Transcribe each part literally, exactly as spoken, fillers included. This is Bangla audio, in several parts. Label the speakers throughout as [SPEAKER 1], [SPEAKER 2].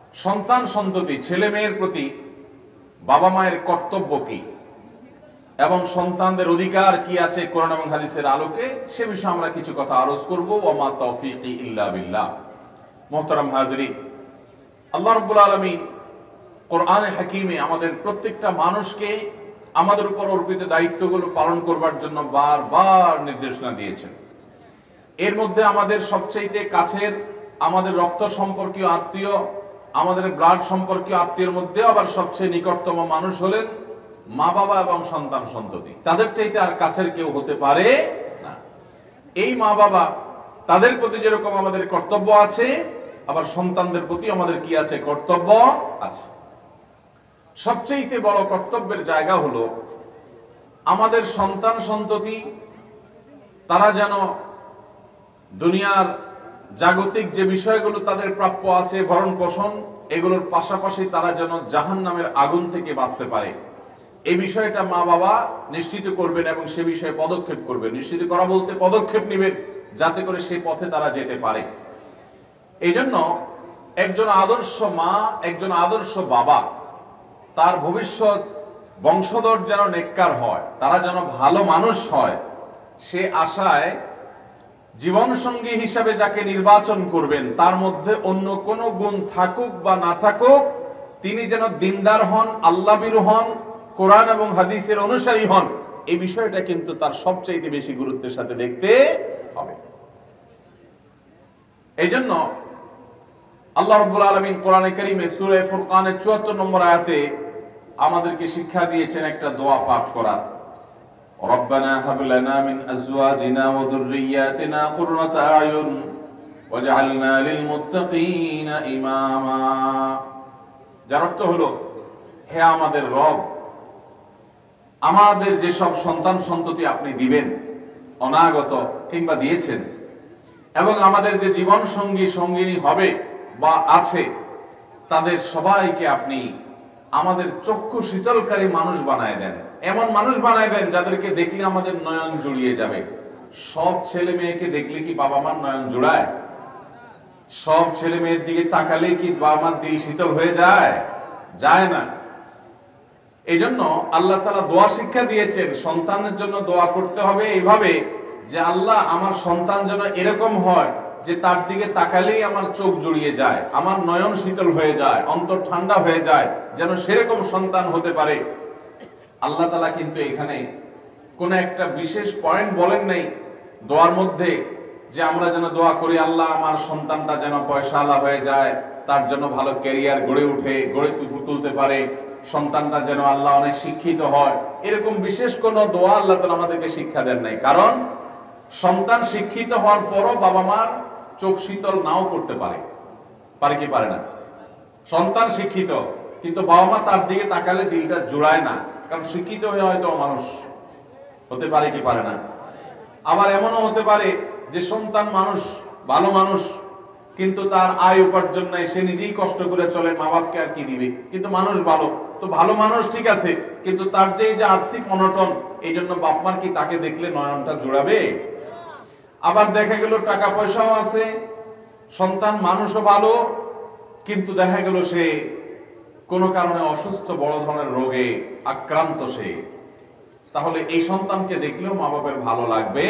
[SPEAKER 1] সন্তান সন্ততি ছেলে মেয়ের প্রতি বাবা মায়ের কর্তব্য কি এবং সন্তানদের অধিকার কি আছে কোরআন এবং হাদিসের আলোকে সে বিষয়ে আমরা কিছু কথা আরজ করব। ওয়া মা তাওফীকি ইল্লা বিল্লাহ। মুহতারাম হাজিরিন, আল্লাহ রাব্বুল আলামিন কোরআনে হাকিমে আমাদের প্রত্যেকটা মানুষকে আমাদের উপর অর্পিত দায়িত্বগুলো পালন করবার জন্য বারবার নির্দেশনা দিয়েছেন। এর মধ্যে আমাদের সবচেয়ে কাছের আমাদের রক্ত সম্পর্কীয় আত্মীয়, আমাদের ব্লাড সম্পর্কীয় আত্মীয়ের মধ্যে আবার সবচেয়ে নিকটতম মানুষ হলেন মা বাবা এবং সন্তান সন্ততি। তাদের চাইতে আর কাছের কেউ হতে পারে না। এই মা বাবা তাদের প্রতি যেরকম আমাদের কর্তব্য আছে, আবার সন্তানদের প্রতি আমাদের কি আছে? কর্তব্য আছে। সবচেয়ে বড় কর্তব্যের জায়গা হলো আমাদের সন্তান সন্ততি তারা যেন দুনিয়ার জাগতিক যে বিষয়গুলো তাদের প্রাপ্য আছে, ভরণ পোষণ, এগুলোর পাশাপাশি তারা যেন জাহান্নামের আগুন থেকে বাঁচতে পারে। এই বিষয়টা মা বাবা নিশ্চিত করবেন এবং সে বিষয়ে পদক্ষেপ করবেন। নিশ্চিত করা বলতে পদক্ষেপ নেবেন যাতে করে সেই পথে তারা যেতে পারে। এই জন্য একজন আদর্শ মা, একজন আদর্শ বাবা তার ভবিষ্যৎ বংশধর যেন নেককার হয়, তারা যেন ভালো মানুষ হয়, সে আশায় জীবন সঙ্গী হিসাবে যাকে নির্বাচন করবেন তার মধ্যে অন্য কোনো গুণ থাকুক বা না থাকুক, তিনি যেন দিনদার হন, আল্লাহভীরু হন, কোরআন এবং হাদিসের অনুসারী হন, এই বিষয়টা কিন্তু তার সবচাইতে বেশি গুরুত্বের সাথে দেখতে হবে। এই জন্য আল্লাহ রাব্বুল আলামিন কোরআনে কারীমে সূরা ফুরকানের চুয়াত্তর নম্বর আয়াতে আমাদেরকে শিক্ষা দিয়েছেন একটা দোয়া পাঠ করার। রব্বানা হাব লানা মিন আজওয়াজিনা ওয়া যুররিয়াতিনা কুররাতা আয়ুন ওয়াজআলনা লিল মুত্তাকিনা ইমামা। যার অর্থ হলো, হে আমাদের রব, আমাদের যেসব সন্তান সন্ততি আপনি দিবেন, অনাগত কিংবা দিয়েছেন, এবং আমাদের যে জীবন সঙ্গী সঙ্গিনী হবে বা আছে, তাদের সবাইকে আপনি আমাদের চক্ষু শীতলকারী মানুষ বানায় দেন। এমন মানুষ বানায় দেন যাদেরকে দেখলে আমাদের নয়ন জুড়িয়ে যাবে। সব ছেলে মেয়েকে দেখলে কি বাবা মার নয়ন জুড়ায়? সব ছেলে মেয়ের দিকে তাকালে কি বাবা মার দিল শীতল হয়ে যায়? যায় না। এই জন্য আল্লাহ তাআলা দোয়া শিক্ষা দিয়েছেন, সন্তানের জন্য দোয়া করতে হবে এইভাবে যে আল্লাহ আমার সন্তান যেন এরকম হয় যে তার দিকে তাকালেই আমার চোখ জুড়িয়ে যায়, আমার নয়ন শীতল হয়ে যায়, অন্তর ঠান্ডা হয়ে যায়, যেন সেরকম সন্তান হতে পারে। আল্লাহ তাআলা কিন্তু এখানে কোন একটা বিশেষ পয়েন্ট বলেন নাই দোয়ার মধ্যে যে আমরা যেন দোয়া করি আল্লাহ আমার সন্তানটা যেন পয়সাওয়ালা হয়ে যায়, তার জন্য ভালো ক্যারিয়ার গড়ে উঠে গড়ে তুলতে পারে, সন্তানটা যেন আল্লাহ অনেক শিক্ষিত হয়। এরকম বিশেষ কোন দোয়া আল্লাহ তাআলা আমাদেরকে শিক্ষা দেন নাই। কারণ সন্তান শিক্ষিত হওয়ার পরও বাবা মার চোখ শীতল নাও করতে পারে। পারে কি পারে না? সন্তান শিক্ষিত কিন্তু বাবা মা তার দিকে তাকালে দিলটা জোড়ায় না, কারণ শিক্ষিত হয়ে হয়তো মানুষ হতে পারে কি পারে না। আবার এমনও হতে পারে যে সন্তান মানুষ, ভালো মানুষ, কিন্তু তার আয় উপার্জন নাই, সে নিজেই কষ্ট করে চলে, মা বাপকে আর কি দিবে, কিন্তু মানুষ ভালো। তো ভালো মানুষ ঠিক আছে, কিন্তু তার যে যে আর্থিক অনটন, এই জন্য বাপ মার কি তাকে দেখলে নয়নটা জোড়াবে? আবার দেখা গেল টাকা পয়সাও আছে, সন্তান মানুষও ভালো, কিন্তু দেখা গেল সে কোনো কারণে অসুস্থ, বড় ধরনের রোগে আক্রান্ত সে, তাহলে এই সন্তানকে দেখলেও মা বাপের ভালো লাগবে?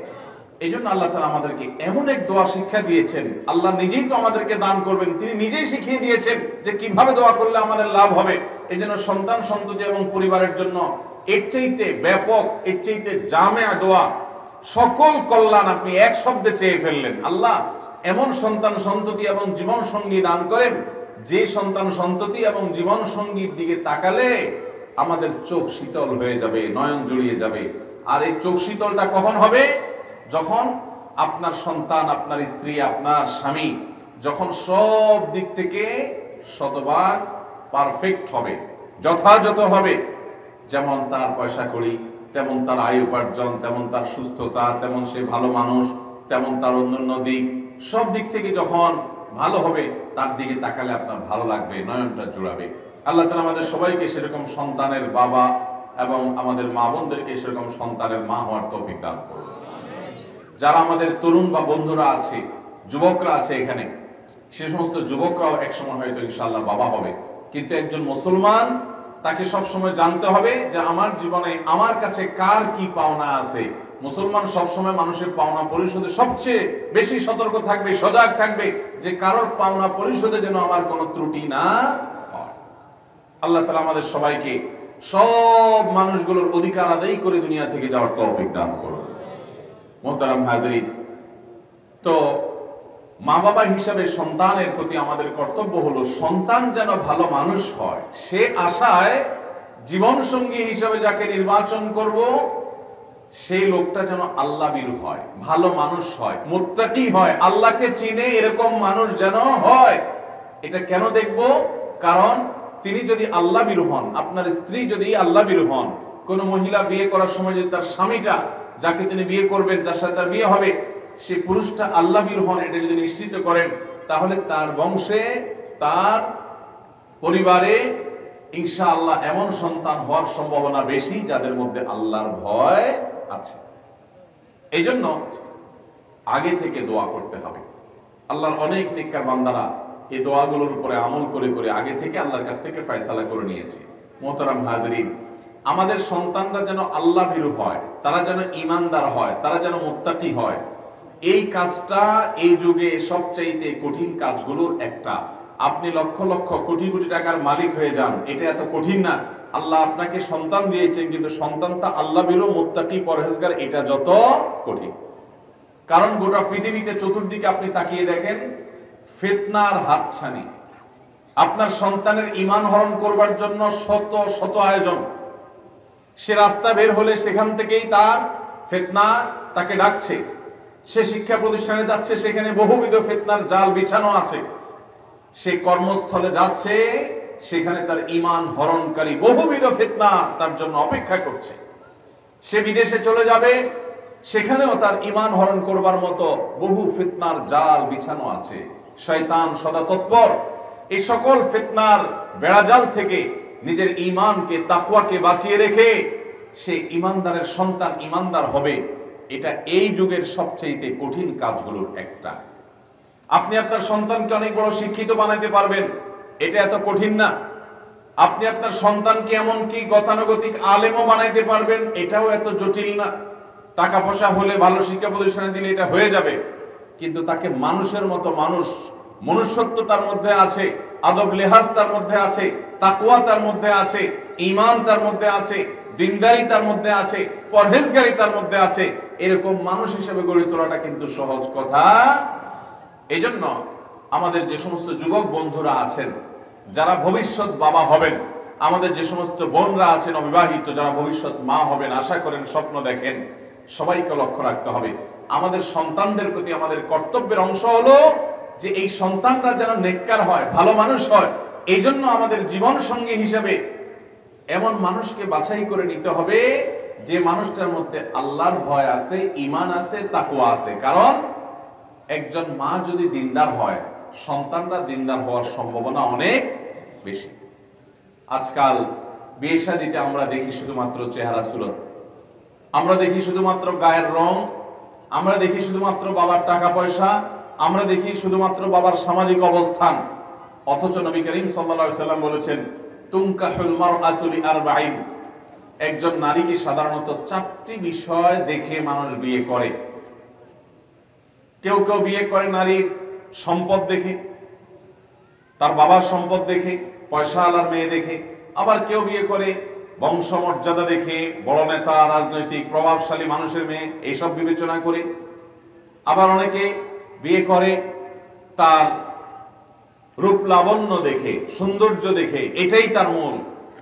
[SPEAKER 1] এই জন্য আল্লাহ তাআলা আমাদেরকে এমন এক দোয়া শিক্ষা দিয়েছেন। আল্লাহ নিজেই তো আমাদেরকে দান করবেন, তিনি নিজেই শিখিয়ে দিয়েছেন যে কিভাবে দোয়া করলে আমাদের লাভ হবে। এই জন্য সন্তান সন্ততি এবং পরিবারের জন্য এর চাইতে ব্যাপক, এর চাইতে জামেয়া দোয়া, সকল কল্যাণ আপনি এক শব্দে চেয়ে ফেললেন। আল্লাহ এমন সন্তান সন্ততি এবং জীবন সঙ্গী দান করেন যে সন্তান সন্ততি এবং জীবন সঙ্গীর দিকে তাকালে আমাদের চোখ শীতল হয়ে যাবে, নয়ন জড়িয়ে যাবে। আর এই চোখ শীতলটা কখন হবে? যখন আপনার সন্তান, আপনার স্ত্রী, আপনার স্বামী যখন সব দিক থেকে শতভাগ পারফেক্ট হবে, যথাযথ হবে, যেমন তার পয়সা কড়ি, তেমন তার আয় উপার্জন, তেমন তার সুস্থতা, তেমন সে ভালো মানুষ, তেমন তার অন্যান্য দিক, সব দিক থেকে যখন ভালো হবে, তার দিকে তাকালে আপনার ভালো লাগবে, নয়নটা জুড়াবে। আল্লাহ তাআলা আমাদের সবাইকে সেরকম সন্তানের বাবা এবং আমাদের মা বোনদেরকে সেরকম সন্তানের মা হওয়ার তৌফিক দান করুন। যারা আমাদের তরুণ বা বন্ধুরা আছে, যুবকরা আছে, এখানে সে সমস্ত যুবকরাও একসময় হয়তো ইনশাআল্লাহ বাবা হবে। কিন্তু একজন মুসলমান তাকে সবসময় জানতে হবে যে আমার জীবনে আমার কাছে কার কি পাওনা আছে। মুসলমান সবসময় মানুষের পাওনা পরিশোধে সবচেয়ে বেশি সতর্ক থাকবে, সজাগ থাকবে যে কারোর পাওনা পরিশোধে যেন আমার কোনো ত্রুটি না হয়। আল্লাহ তাআলা আমাদের সবাইকে সব মানুষগুলোর অধিকার আদায় করে দুনিয়া থেকে যাওয়ার তৌফিক দান করুন। মোহতারাম হাজরিন, তো মা বাবা হিসাবে সন্তানের প্রতি আমাদের কর্তব্য হলো সন্তান যেন ভালো মানুষ হয়। সে আশায় জীবন সঙ্গী হিসাবে যাকে নির্বাচন করব সেই লোকটা যেন আল্লাহ ভীরু হয়, ভালো মানুষ হয়, মুত্তাকি হয়, আল্লাহকে চিনে এরকম মানুষ যেন হয়। এটা কেন দেখব? কারণ তিনি যদি আল্লাহ ভীরু হন, আপনার স্ত্রী যদি আল্লাহ ভীরু হন, কোন মহিলা বিয়ে করার সময় যদি তার স্বামীটা যাকে তিনি বিয়ে করবেন, যার সাথে তার বিয়ে হবে, সেই পুরুষটা আল্লাহ ভীরু হন, এটা যদি নিশ্চিত করেন, তাহলে তার বংশে তার পরিবারে ইনশাআল্লাহ এমন সন্তান হওয়ার সম্ভাবনা বেশি যাদের মধ্যে আল্লাহর ভয় আছে। এই জন্য আগে থেকে দোয়া করতে হবে। আল্লাহর অনেক নেককার বান্দারা এই দোয়াগুলোর উপরে আমল করে করে আগে থেকে আল্লাহর কাছ থেকে ফয়সালা করে নিয়েছে। মোহতারাম হাজরিন, আমাদের সন্তানরা যেন আল্লাহ ভীরু হয়, তারা যেন ঈমানদার হয়, তারা যেন মুত্তাকি হয়, এই কাজটা এই যুগে সবচাইতে কঠিন কাজগুলোর একটা। আপনি লক্ষ লক্ষ কোটি কোটি টাকার মালিক হয়ে যান, এটা এত কঠিন না। আল্লাহ আপনাকে সন্তান দিয়েছেন, কিন্তু সন্তানটা আল্লাহ ভীরু, মুত্তাকি, পরহেজগার, এটা যত কঠিন। কারণ গোটা পৃথিবীতে চতুর্দিকে আপনি তাকিয়ে দেখেন, ফিতনার হাতছানি। আপনার সন্তানের ঈমান হরণ করবার জন্য শত শত আয়োজন। সে রাস্তা বের হলে সেখান থেকেই তার ফিতনা তাকে ডাকছে। সে শিক্ষা প্রতিষ্ঠানে যাচ্ছে, সেখানে বহুবিধ ফিতনার জাল বিছানো আছে। সে কর্মস্থলে যাচ্ছে, সেখানে তার ঈমান হরণকারী বহুবিধ ফিতনা তার জন্য অপেক্ষা করছে। সে বিদেশে চলে যাবে, সেখানেও তার ঈমান হরণ করবার মতো বহু ফিতনার জাল বিছানো আছে। শয়তান সদা তৎপর এই সকল ফিতনার বেড়াজাল থেকে নিজের ঈমানকে, তাকওয়াকে বাঁচিয়ে রেখে সে ঈমানদারের সন্তান ঈমানদার হবে। এটা এই যুগের সবচেয়ে কঠিন কাজগুলোর একটা। আপনি আপনার সন্তানকে অনেক বড় শিক্ষিত বানাইতে পারবেন, এটা এত কঠিন না। আপনি আপনার সন্তানকে এমনকি গতানুগতিক আলেমও বানাইতে পারবেন, এটাও এত জটিল না। টাকা পয়সা হলে, ভালো শিক্ষা প্রতিষ্ঠানে দিলে এটা হয়ে যাবে। কিন্তু তাকে মানুষের মতো মানুষ, মনুষ্যত্ব তার মধ্যে আছে, আদব লেহাজ তার মধ্যে আছে, তাকওয়া তার মধ্যে আছে, ঈমান তার মধ্যে আছে, দিনদারি তার মধ্যে আছে, পরহেজগারি তার মধ্যে আছে, এরকম মানুষ হিসেবে গড়ে তোলাটা কিন্তু সহজ কথা। এই জন্য আমাদের যে সমস্ত যুবক বন্ধুরা আছেন যারা ভবিষ্যৎ বাবা হবেন, আমাদের যে সমস্ত বোনরা আছেন অবিবাহিত যারা ভবিষ্যৎ মা হবেন, আশা করেন, স্বপ্ন দেখেন, সবাইকে লক্ষ্য রাখতে হবে আমাদের সন্তানদের প্রতি আমাদের কর্তব্যের অংশ হলো যে এই সন্তানরা যেন নেককার হয়, ভালো মানুষ হয়। এই জন্য আমাদের জীবন সঙ্গী হিসেবে এমন মানুষকে বাছাই করে নিতে হবে যে মানুষটার মধ্যে আল্লাহর ভয় আছে, ঈমান আছে, তাকওয়া আছে। কারণ একজন মা যদি দিনদার হয়, সন্তানরা দিনদার হওয়ার সম্ভাবনা অনেক বেশি। আজকাল বিয়ে শাদীতে আমরা দেখি শুধুমাত্র চেহারা সুরত, আমরা দেখি শুধুমাত্র গায়ের রং, আমরা দেখি শুধুমাত্র বাবার টাকা পয়সা, আমরা দেখি শুধুমাত্র বাবার সামাজিক অবস্থান। অথচ নবী করিম সাল্লাল্লাহু আলাইহি সাল্লাম বলেছেন, তুনকাহুল মারআতু লিআরবাঈন, একজন নারীকে সাধারণত চারটি বিষয় দেখে মানুষ বিয়ে করে। কেউ কেউ বিয়ে করে নারীর সম্পদ দেখে, তার বাবার সম্পদ দেখে, পয়সা আলার মেয়ে দেখে। আবার কেউ বিয়ে করে বংশমর্যাদা দেখে, বড় নেতা, রাজনৈতিক প্রভাবশালী মানুষের মেয়ে, এইসব বিবেচনা করে। আবার অনেকে বিয়ে করে তার রূপ লাবণ্য দেখে, সৌন্দর্য দেখে, এটাই তার মূল।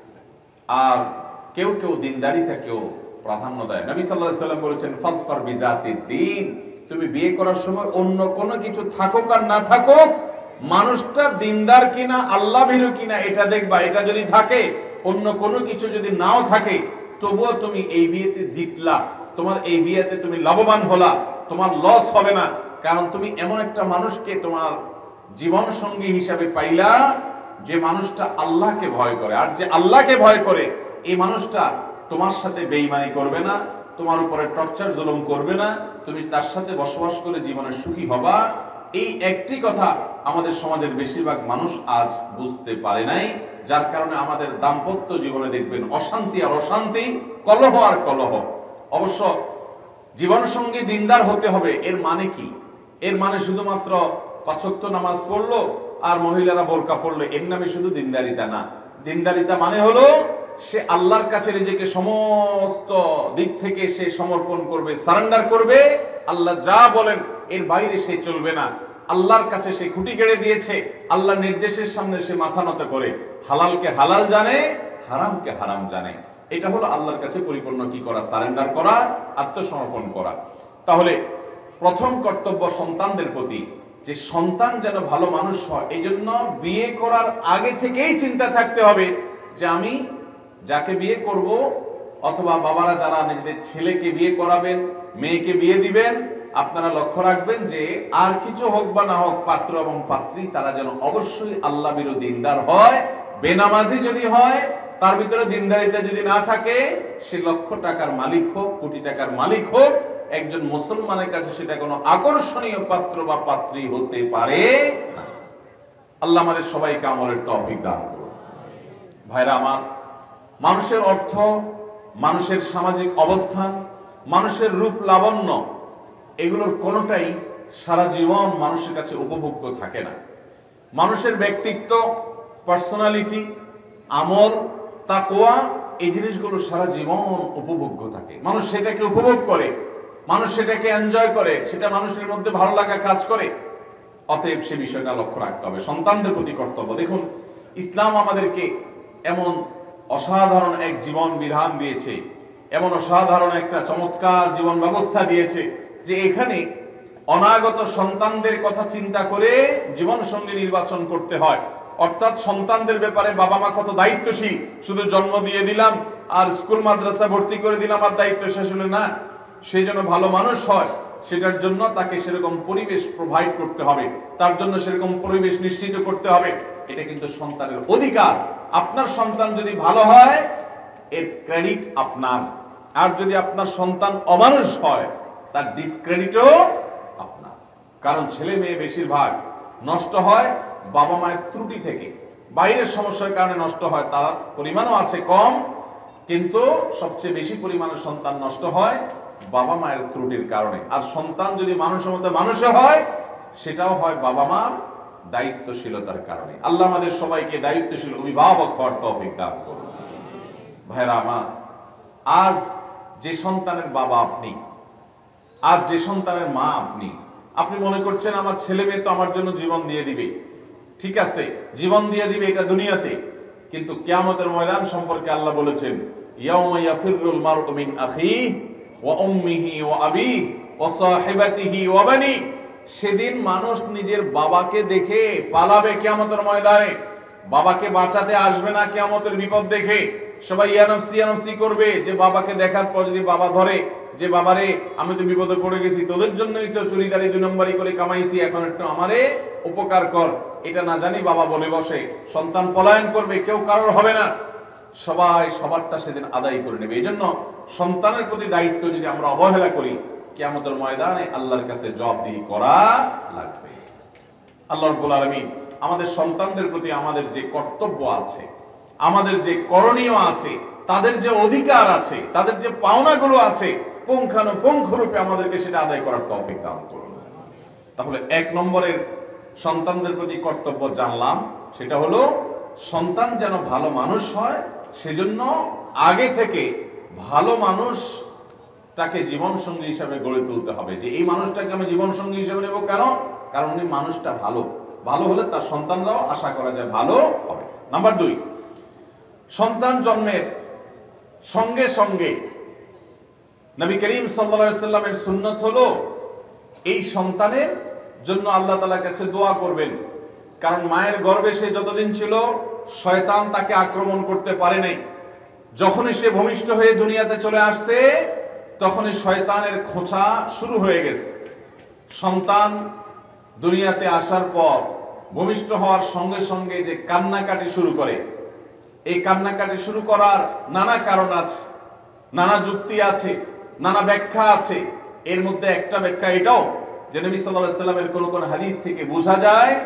[SPEAKER 1] আর কেউ কেউ দিনদারিতাকেও প্রাধান্য দেয়। নবী সাল্লাল্লাহু আলাইহি সাল্লাম বলেছেন, ফাসফার বিজাতিদ দ্বীন, তুমি বিয়ে করার সময় অন্য কোনো কিছু থাকুক আর না থাকুক, মানুষটা দিনদার কিনা, আল্লাহ ভীরু কিনা এটা দেখবা। এটা যদি থাকে, অন্য কোনো কিছু যদি নাও থাকে, তবুও তুমি এই বিয়েতে জিতলা, তোমার এই বিয়েতে তুমি লাভবান হলা, তোমার লস হবে না। কারণ তুমি এমন একটা মানুষকে তোমার জীবন সঙ্গী হিসাবে পাইলা যে মানুষটা আল্লাহকে ভয় করে। আর যে আল্লাহকে ভয় করে, এই মানুষটা তোমার সাথে বেঈমানি করবে না, তোমার উপরে টর্চার জুলুম করবে না, তুমি তার সাথে বসবাস করে জীবনে সুখী হবা। এই একটি কথা আমাদের সমাজের বেশিরভাগ মানুষ আজ বুঝতে পারে নাই, যার কারণে আমাদের দাম্পত্য জীবনে দেখবেন অশান্তি আর অশান্তি, কলহ আর কলহ। অবশ্য জীবনসঙ্গী দিনদার হতে হবে এর মানে কি? এর মানে শুধুমাত্র পাঁচ ওয়াক্ত নামাজ পড়লো আর মহিলারা বোরকা পড়লো এর নামে শুধু দিনদারিতা না। দিনদারিতা মানে হলো সে আল্লাহর কাছে নিজেকে সমস্ত দিক থেকে সে সমর্পণ করবে, সারেন্ডার করবে। আল্লাহ যা বলেন এর বাইরে সে চলবে না। আল্লাহর কাছে সে খুঁটি গেড়ে দিয়েছে, আল্লাহর নির্দেশের সামনে সে মাথা নত করে, হালালকে হালাল জানে, হারামকে হারাম জানে। এটা হলো আল্লাহর কাছে পরিপূর্ণ কি করা? সারেন্ডার করা, আত্মসমর্পণ করা। তাহলে প্রথম কর্তব্য সন্তানদের প্রতি, যে সন্তান যেন ভালো মানুষ হয়, এই জন্য বিয়ে করার আগে থেকেই চিন্তা থাকতে হবে যে আমি যাকে বিয়ে করব, অথবা বাবারা যারা নিজেদের ছেলেকে বিয়ে করাবেন, মেয়েকে বিয়ে দিবেন, আপনারা লক্ষ্য রাখবেন যে আর কিছু হোক বা না হোক, পাত্র এবং পাত্রী তারা যেন অবশ্যই আল্লাহ বিরোধী দিনদার হয়। বেনামাজি যদি হয়, তার ভিতরে দিনদারিতা যদি না থাকে, সে লক্ষ টাকার মালিক হোক, কোটি টাকার মালিক হোক, একজন মুসলমানের কাছে সেটা কোনো আকর্ষণীয় পাত্র বা পাত্রী হতে পারে না। আল্লাহ আমাদের সবাইকে আমলের তৌফিক দান করুন। ভাইরা আমার, মানুষের অর্থ, মানুষের সামাজিক অবস্থান, মানুষের রূপ লাবণ্য, এগুলোর কোনোটাই সারা জীবন মানুষের কাছে উপভোগ্য থাকে না। মানুষের ব্যক্তিত্ব, পার্সোনালিটি, আমল, তাকওয়া, এই জিনিসগুলো সারা জীবন উপভোগ্য থাকে। মানুষ সেটাকে উপভোগ করে, মানুষ সেটাকে এনজয় করে, সেটা মানুষের মধ্যে ভালো লাগা কাজ করে। অতএব সে বিষয়টা লক্ষ্য রাখতে হবে। সন্তানদের প্রতি কর্তব্য, দেখুন ইসলাম আমাদেরকে এমন অসাধারণ এক জীবন বিধান দিয়েছে, এমন অসাধারণ একটা চমৎকার জীবন ব্যবস্থা দিয়েছে যে এখানে অনাগত সন্তানদের কথা চিন্তা করে জীবন সঙ্গী নির্বাচন করতে হয়। অর্থাৎ সন্তানদের ব্যাপারে বাবা মা কত দায়িত্বশীল, শুধু জন্ম দিয়ে দিলাম আর স্কুল মাদ্রাসা ভর্তি করে দিলাম আর দায়িত্ব শেষ হলো না। সে যেন ভালো মানুষ হয়, সেটার জন্য তাকে সেরকম পরিবেশ প্রোভাইড করতে হবে, তার জন্য সেরকম পরিবেশ নিশ্চিত করতে হবে। এটা কিন্তু সন্তানের অধিকার। আপনার সন্তান যদি ভালো হয়, এর ক্রেডিট আপনার। আর যদি আপনার সন্তান অমানুষ হয়, তার ডিসক্রেডিটও আপনার। কারণ ছেলে মেয়ে বেশিরভাগ নষ্ট হয় বাবা মায়ের ত্রুটি থেকে, বাইরের সমস্যার কারণে নষ্ট হয়, তার পরিমাণও আছে কম, কিন্তু সবচেয়ে বেশি পরিমাণে সন্তান নষ্ট হয় বাবা মায়ের ত্রুটির কারণে। আর সন্তান যদি মানুষের মধ্যে মানুষে হয়, সেটাও হয় বাবা মার দায়িত্বশীলতার কারণে। আল্লাহ আমাদের সবাইকে দায়িত্বশীল অভিভাবক হওয়ার তৌফিক দান করুন। ভাইরা আমার, আজ যে সন্তানের বাবা আপনি, আজ যে সন্তানের মা আপনি, আপনি মনে করছেন আমার ছেলে মেয়ে তো আমার জন্য জীবন দিয়ে দিবে। ঠিক আছে, জীবন দিয়ে দিবে এটা দুনিয়াতে, কিন্তু কিয়ামতের ময়দান সম্পর্কে আল্লাহ বলেছেন, ইয়াউমা ইয়াফিরুল মারউ মিন আখিহি ওয়া উম্মিহি ওয়া আবিহি ওয়া সাহিবাতিহি ওয়া বানি। সেদিন মানুষ নিজের বাবাকে দেখে পালাবে কিয়ামতের ময়দানে, বাবাকে বাঁচাতে আসবে না কিয়ামতের বিপদ দেখে। সবাই ইয়ানফসি ইয়ানফসি করবে, যে বাবাকে দেখার পর যদি বাবা ধরে যে বাবারে আমি তো বিপদে পড়ে গেছি, তোদের জন্যই তো চুরিদারি দুই নম্বরই করে কামাইছি, এখন একটু আমারে উপকার কর, এটা না জানি বাবা বলে বসে, সন্তান পলায়ন করবে, কেউ কারোর হবে না, সবাই সবারটা সেদিন আদায় করে নেবে। এই জন্য সন্তানের প্রতি দায়িত্ব যদি আমরা অবহেলা করি, কিয়ামতের ময়দানে আল্লাহর কাছে জবাবদিহি করা লাগবে। আল্লাহ রাব্বুল আলামিন আমাদের সন্তানদের প্রতি আমাদের যে কর্তব্য আছে, আমাদের যে করণীয় আছে, তাদের যে অধিকার আছে, তাদের যে পাওনাগুলো আছে, পুঙ্খানুপুঙ্খ রূপে আমাদেরকে সেটা আদায় করার তৌফিক দান করুন। তাহলে এক নম্বরের সন্তানদের প্রতি কর্তব্য জানলাম, সেটা হলো সন্তান যেন ভালো মানুষ হয়, সেজন্য আগে থেকে ভালো মানুষ তাকে জীবন সঙ্গী হিসাবে গড়ে তুলতে হবে। যে এই মানুষটাকে আমি জীবন সঙ্গী হিসাবে নেব, কেন? কারণ উনি মানুষটা ভালো, ভালো হলে তার সন্তানরাও আশা করা যায় ভালো হবে। নাম্বার দুই, সন্তান জন্মের সঙ্গে সঙ্গে নবী করিম সাল্লাল্লাহু আলাইহি সাল্লামের সুন্নত হলো এই সন্তানের জন্য আল্লাহ তাআলার কাছে দোয়া করবেন। কারণ মায়ের গর্ভে সে যতদিন ছিল, শয়তান তাকে আক্রমণ করতে পারে নাই। যখনই সে ভূমিষ্ঠ হয়ে দুনিয়াতে চলে আসছে, তখনই শয়তানের খোঁচা শুরু হয়ে গেছে। সন্তান দুনিয়াতে আসার পর ভূমিষ্ঠ হওয়ার সঙ্গে সঙ্গে যে কান্নাকাটি শুরু করে, এই কান্নাকাটি শুরু করার নানা কারণ আছে, নানা যুক্তি আছে, নানা ব্যাখ্যা আছে। এর মধ্যে একটা ব্যাখ্যা এটাও যে নবী সাল্লাল্লাহু আলাইহি সাল্লামের কোন কোন হাদিস থেকে বোঝা যায়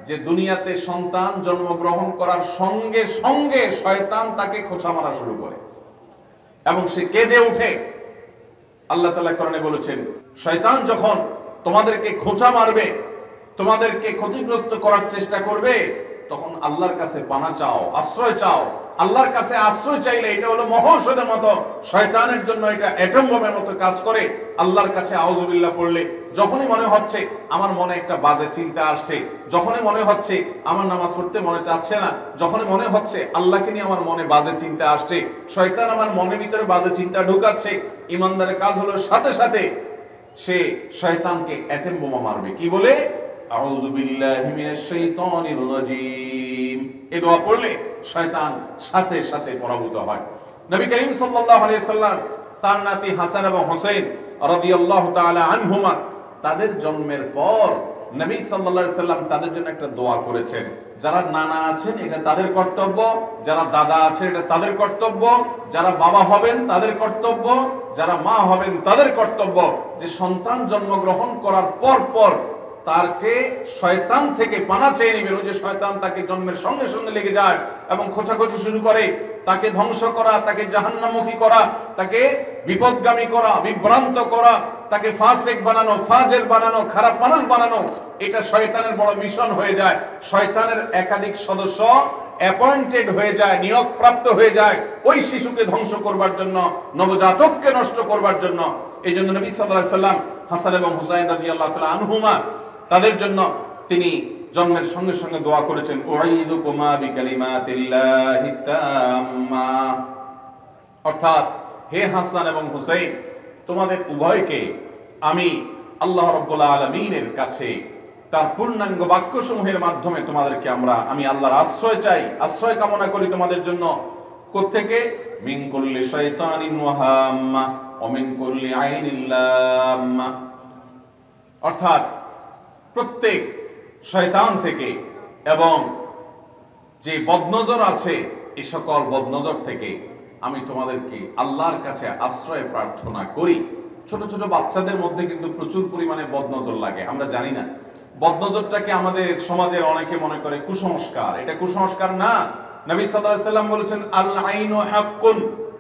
[SPEAKER 1] যে দুনিয়াতে সন্তান জন্মগ্রহণ করার সঙ্গে সঙ্গে শয়তান তাকে খোঁচা মারা শুরু করে এবং সে কেঁদে উঠে। আল্লাহ তাআলা কোরআনে বলেছেন, শয়তান যখন তোমাদেরকে খোঁচা মারবে, তোমাদেরকে ক্ষতিগ্রস্ত করার চেষ্টা করবে, তখন আল্লাহর কাছে পানা চাও, আশ্রয় চাও। আল্লাহর কাছে আশ্রয় চাইলে এটা হলো মহৌষধের মতো, শয়তানের জন্য এটা অ্যাটম বোমের মতো কাজ করে। আল্লাহর কাছে আউযুবিল্লাহ পড়লে যখনই মনে হচ্ছে আমার মনে একটা বাজে চিন্তা আসছে, যখনই মনে হচ্ছে আমার নামাজ পড়তে মনে চাচ্ছে না, যখনই মনে হচ্ছে আল্লাহকে নিয়ে আমার মনে বাজে চিন্তা আসছে, শয়তান আমার মনের ভিতরে বাজে চিন্তা ঢুকাচ্ছে, ইমানদারের কাজ হলো সাথে সাথে সে শয়তানকে অ্যাটম বোমা মারবে। কি বলে? আউযু বিল্লাহি মিনাশ শাইতানির রাজীম। এই দোয়া পড়লে শয়তান সাথে সাথে পরাভূত হয়। নবী করিম সাল্লাল্লাহু আলাইহি সাল্লাম তার নাতি হাসান এবং হুসাইন রাদিয়াল্লাহু তাআলা আনহুমা তাদের জন্মের পর নবী সাল্লাল্লাহু আলাইহি সাল্লাম তাদের জন্য একটা দোয়া করেছেন। যারা নানা আছেন এটা তাদের কর্তব্য, যারা দাদা আছেন এটা তাদের কর্তব্য, যারা বাবা হবেন তাদের কর্তব্য, যারা মা হবেন তাদের কর্তব্য যে সন্তান জন্মগ্রহণ করার পর পর তারকে শয়তান থেকে পানা চেয়ে নেবেন। ওই যে শয়তান তাকে জন্মের সঙ্গে সঙ্গে লেগে যায় এবং খোঁচাখোঁচি শুরু করে, তাকে ধ্বংস করা, তাকে জাহান্নামমুখী করা, তাকে বিপদগামী করা, বিভ্রান্ত করা, তাকে ফাসিক বানানো, ফাজের বানানো, খারাপ মানুষ বানানো, এটা শয়তানের বড় মিশন হয়ে যায়। শয়তানের একাধিক সদস্য অ্যাপয়েন্টেড হয়ে যায়, নিয়োগ প্রাপ্ত হয়ে যায় ওই শিশুকে ধ্বংস করবার জন্য, নবজাতককে নষ্ট করবার জন্য। এই জন্য নবী সাল্লাল্লাহু আলাইহি সাল্লাম হাসান এবং হুসাইন রাদিয়াল্লাহু তাআলা আনহুমা তাদের জন্য তিনি জন্মের সঙ্গে সঙ্গে দোয়া করেছেন, উঈদুকুমা বিকালিমাতিল্লাহি তাম্মা, অর্থাৎ হে হাসান এবং হুসাইন, তোমাদের উভয়কে আমি আল্লাহ রাব্বুল আলামিনের কাছে তার পূর্ণাঙ্গ বাক্যসমূহের মাধ্যমে তোমাদেরকে আমরা আমি আল্লাহর আশ্রয় চাই, আশ্রয় কামনা করি তোমাদের জন্য। কোত্থেকে? মিন কুল্লি শাইতানিন ওয়া হাম্মা ওয়া মিন কুল্লি আইনিল লাম্মা, অর্থাৎ প্রত্যেক শয়তান থেকে এবং যে বদনজর আছে এই সকল বদনজর থেকে আমি তোমাদেরকে আল্লাহর কাছে আশ্রয় প্রার্থনা করি। ছোট ছোট বাচ্চাদের মধ্যে কিন্তু প্রচুর পরিমাণে বদনজর লাগে, আমরা জানি না। বদনজরটাকে আমাদের সমাজের অনেকে মনে করে কুসংস্কার, এটা কুসংস্কার না। নবী সাল্লাল্লাহু আলাইহি সাল্লাম বলেছেন, আল আইনু হাক্কুন,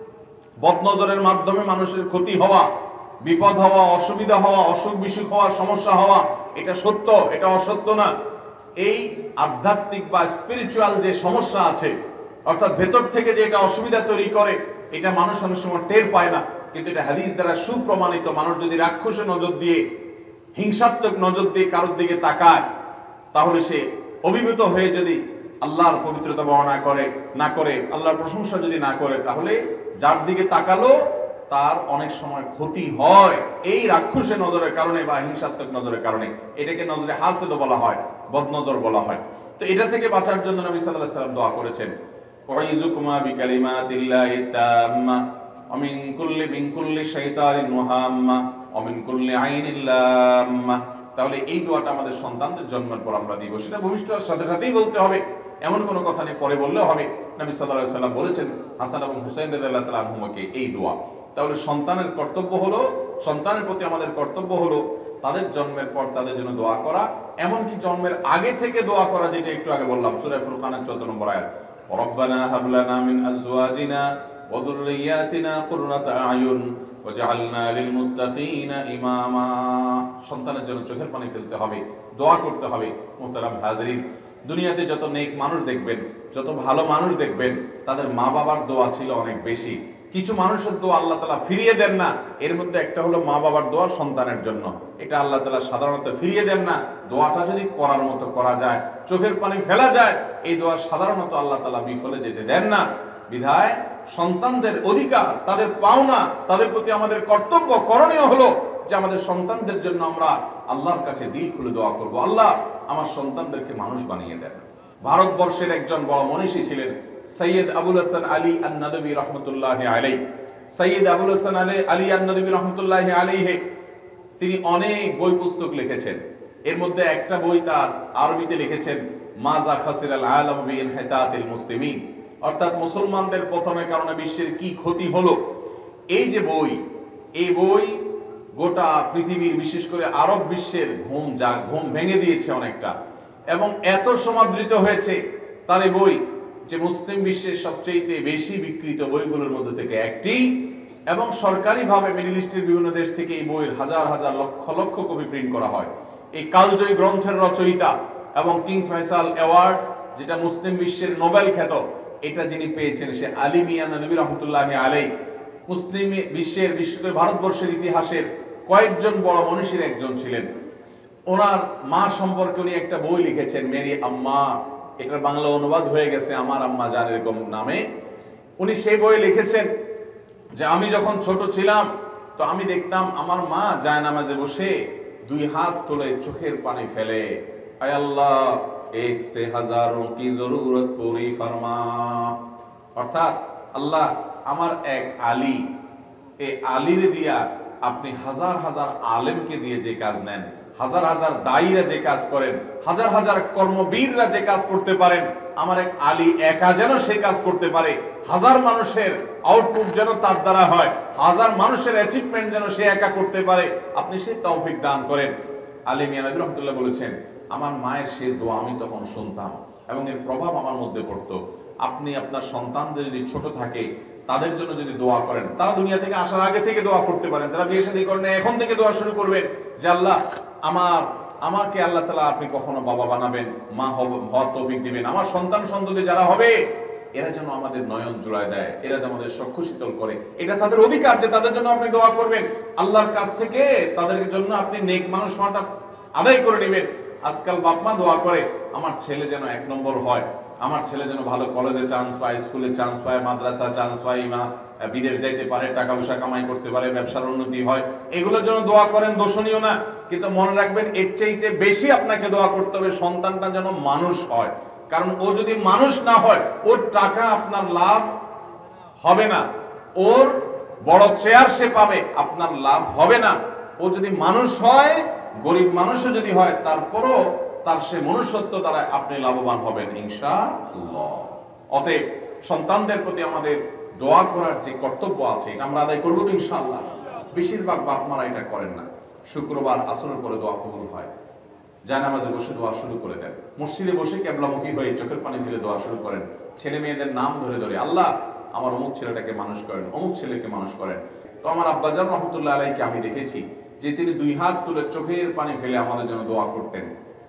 [SPEAKER 1] বদনজরের মাধ্যমে মানুষের ক্ষতি হওয়া, বিপদ হওয়া, অসুবিধা হওয়া, অসুখ বিসুখ হওয়া, সমস্যা হওয়া, এটা সত্য, এটা অসত্য না। এই আধ্যাত্মিক বা স্পিরিচুয়াল যে সমস্যা আছে, অর্থাৎ ভেতর থেকে যে এটা অসুবিধা তৈরি করে, এটা মানুষ অনেক সময় টের পায় না, কিন্তু এটা হাদিস দ্বারা সুপ্রমাণিত। মানুষ যদি রাক্ষসের নজর দিয়ে, হিংসাত্মক নজর দিয়ে কারোর দিকে তাকায়, তাহলে সে অভিভূত হয়ে যদি আল্লাহর পবিত্রতা বর্ণনা করে না করে, আল্লাহর প্রশংসা যদি না করে, তাহলে যার দিকে তাকালো তার অনেক সময় ক্ষতি হয় এই রাক্ষসের নজরের কারণে বা হিংসাত্মক নজরের কারণে। এটাকে নজরে হাসেদ বলা হয়, বদনজর বলা হয়। তো এটা থেকে বাঁচার জন্য নবী সাল্লাল্লাহু আলাইহি সাল্লাম দোয়া করেছেন, উঈযুকুমা বিকালিমাতিল্লাহি তাম্মা ওয়া মিন কুল্লি মিন কুল্লি শাইতানিন ওয়া হাম্মা ওয়া মিন কুল্লি আইনিল লাম্মা। তাহলে এই দোয়াটা আমাদের সন্তানদের জন্মের পর আমরা দিব, সেটা ভবিষ্যতের সাথে সাথেই বলতে হবে, এমন কোনো কথা নেই পরে বললেও হবে। নবী সাল্লাল্লাহু আলাইহি সাল্লাম বলেছেন হাসান এবং হুসাইন রাদিয়াল্লাহু তাআলা আনহুমাকে এই দোয়া। তাহলে সন্তানের কর্তব্য হলো, সন্তানের প্রতি আমাদের কর্তব্য হলো তাদের জন্মের পর তাদের জন্য দোয়া করা, এমনকি জন্মের আগে থেকে দোয়া করা, যেটা একটু আগে বললাম সূরা ফুরকানের চৌদ্দ নম্বর আয়াত, রব্বানা হাব লানা মিন আজওয়াজিনা ওয়া যুররিয়াতিনা কুররাতা আয়ুন ওয়াজআলনা লিল মুত্তাকিনা ইমামা। সন্তানের জন্য চোখের পানি ফেলতে হবে, দোয়া করতে হবে। মুহতারাম হাজিরিন, দুনিয়াতে যত নেক মানুষ দেখবেন, যত ভালো মানুষ দেখবেন, তাদের মা বাবার দোয়া ছিল অনেক বেশি। কিছু মানুষের দোয়া আল্লাহ তাআলা ফিরিয়ে দেন না, এর মধ্যে একটা হলো মা বাবার দোয়া সন্তানের জন্য। এটা আল্লাহ তাআলা সাধারণত ফিরিয়ে দেন না। দোয়াটা যদি করার মতো করা যায়, চোখের পানি ফেলা যায়, এই দোয়া সাধারণত আল্লাহ তাআলা বিফলে যেতে দেন না। বিধায় সন্তানদের অধিকার, তাদের পাওনা, তাদের প্রতি আমাদের কর্তব্য, করণীয় হলো যে আমাদের সন্তানদের জন্য আমরা আল্লাহর কাছে দিল খুলে দোয়া করব, আল্লাহ আমার সন্তানদেরকে মানুষ বানিয়ে দেন। ভারতবর্ষের একজন বড় মনীষী ছিলেন সৈয়দ আবুল হাসান আলী আন-নাদবী রাহমাতুল্লাহি আলাইহি। সৈয়দ আবুল হাসান আলী আলী আন-নাদবী রাহমাতুল্লাহি আলাইহি তিনি অনেক বই পুস্তক লিখেছেন। এর মধ্যে একটা বই তার আরবিতে লিখেছেন, মাজা খাসিরাল আলাম বিইনহিতাতিল মুসলিমিন, অর্থাৎ মুসলমানদের পতনের কারণে বিশ্বের কি ক্ষতি হলো। এই যে বই, এই বই গোটা পৃথিবীর বিশেষ করে আরব বিশ্বের ঘুম যা ঘুম ভেঙে দিয়েছে অনেকটা। এবং এত সমাদৃত হয়েছে তার এই বই যে মুসলিম বিশ্বের সবচেয়ে বেশি বিক্রিত বইগুলোর মধ্যে থেকে একটি, এবং সরকারিভাবে মিডল ইস্টের বিভিন্ন দেশ থেকে এই বইয়ের হাজার হাজার লক্ষ লক্ষ কপি প্রিন্ট করা হয়। এই কালজয়ী গ্রন্থের রচয়িতা এবং কিং ফয়সাল অ্যাওয়ার্ড, যেটা মুসলিম বিশ্বের নোবেল খ্যাত, এটা যিনি পেয়েছেন সে আলী মিয়া নদভী রহমতুল্লাহ আলাইহি। মুসলিম বিশ্বের, বিশেষ করে ভারতবর্ষের ইতিহাসের কয়েকজন বড় মনীষীর একজন ছিলেন। ওনার মা সম্পর্কে উনি একটা বই লিখেছেন, মেরি আম্মা। এটার বাংলা অনুবাদ হয়ে গেছে আমার আম্মা জান এরকম নামে। উনি সেই বই লিখেছেন যে আমি যখন ছোট ছিলাম তো আমি দেখতাম আমার মা জায়নামাজে বসে দুই হাত তুলে চোখের পানি ফেলে, আয় আল্লাহ এক সে হাজারোं की जरूरत पूरी फरमा। অর্থাৎ আল্লাহ আমার এক আলী, এই আলীরে দিয়া আপনি হাজার হাজার আলেমকে দিয়ে যে কাজ নেন, হাজার হাজার দায়ীরা যে কাজ করেন, হাজার হাজার কর্মবীররা যে কাজ করতে পারেন, আমার এক আলী একা যেন সে কাজ করতে পারে, হাজার মানুষের আউটপুট যেন তার দ্বারা হয়, হাজার মানুষের অ্যাচিভমেন্ট যেন সে একা করতে পারে, আপনি সেই তৌফিক দান করেন। আলী মিয়া নদভী রহমতুল্লাহ বলেছেন আমার মায়ের সে দোয়া আমি তখন শুনতাম এবং এর প্রভাব আমার মধ্যে পড়তো। আপনি আপনার সন্তানদের যদি ছোট থাকে তাদের জন্য যদি দোয়া করেন, তারা দুনিয়া থেকে আসার আগে থেকে দোয়া করতে পারেন, যারা বিয়ে শাদী করেন এখন থেকে দোয়া শুরু করবেন যে আল্লাহ আমার আমাকে আল্লাহ তাআলা আপনি কখনো বাবা বানাবেন, মা হওয়ার তৌফিক দিবেন, আমার সন্তান সন্ততি যারা হবে এরা যেন আমাদের নয়ন জোড়ায় দেয়, এরা যেন আমাদের চক্ষু শীতল করে। এটা তাদের অধিকার যে তাদের জন্য আপনি দোয়া করবেন, আল্লাহর কাছ থেকে তাদের জন্য আপনি নেক মানুষ হওয়াটা আদায় করে নেবেন। আজকাল বাপ মা দোয়া করে আমার ছেলে যেন এক নম্বর হয়, আমার ছেলে যেন ভালো কলেজে চান্স পায়, স্কুলে চান্স পায়, মাদ্রাসা চান্স পায়, মা বিদেশ যাইতে পারে, টাকা পয়সা কামাই করতে পারে, ব্যবসার উন্নতি হয়, এগুলোর জন্য দোয়া করেন, দোষণীয় না। কিন্তু মনে রাখবেন এর চাইতে বেশি আপনাকে দোয়া করতে হবে সন্তানটা যেন মানুষ হয়। কারণ ও যদি মানুষ না হয় ওর টাকা আপনার লাভ হবে না, ওর বড় চেয়ার সে পাবে, আপনার লাভ হবে না। ও যদি মানুষ হয়, গরিব মানুষও যদি হয়, তারপরও তার সে মনুষ্যত্ব দ্বারা আপনি লাভবান হবেন ইনশাআল্লাহ। অতএব সন্তানদের প্রতি আমাদের দোয়া করার যে কর্তব্য আছে এটা আমরা আদায় করবো তো ইনশাআল্লাহ। বেশিরভাগ বাপ মারা এটা করেন না। শুক্রবার আসরের পরে দোয়া কবুল হয়, জায়নামাজে বসে দোয়া শুরু করে দেন, মসজিদে বসে কেবলামুখী হয়ে চোখের পানি ফেলে দোয়া শুরু করেন, ছেলে মেয়েদের নাম ধরে ধরে আল্লাহ আমার অমুক ছেলেটাকে মানুষ করেন, অমুক ছেলেকে মানুষ করেন। তো আমার আব্বাজান রহমতুল্লাহ আলাইহিকে আমি দেখেছি যে তিনি দুই হাত তুলে চোখের পানি ফেলে আমাদের জন্য দোয়া করতেন।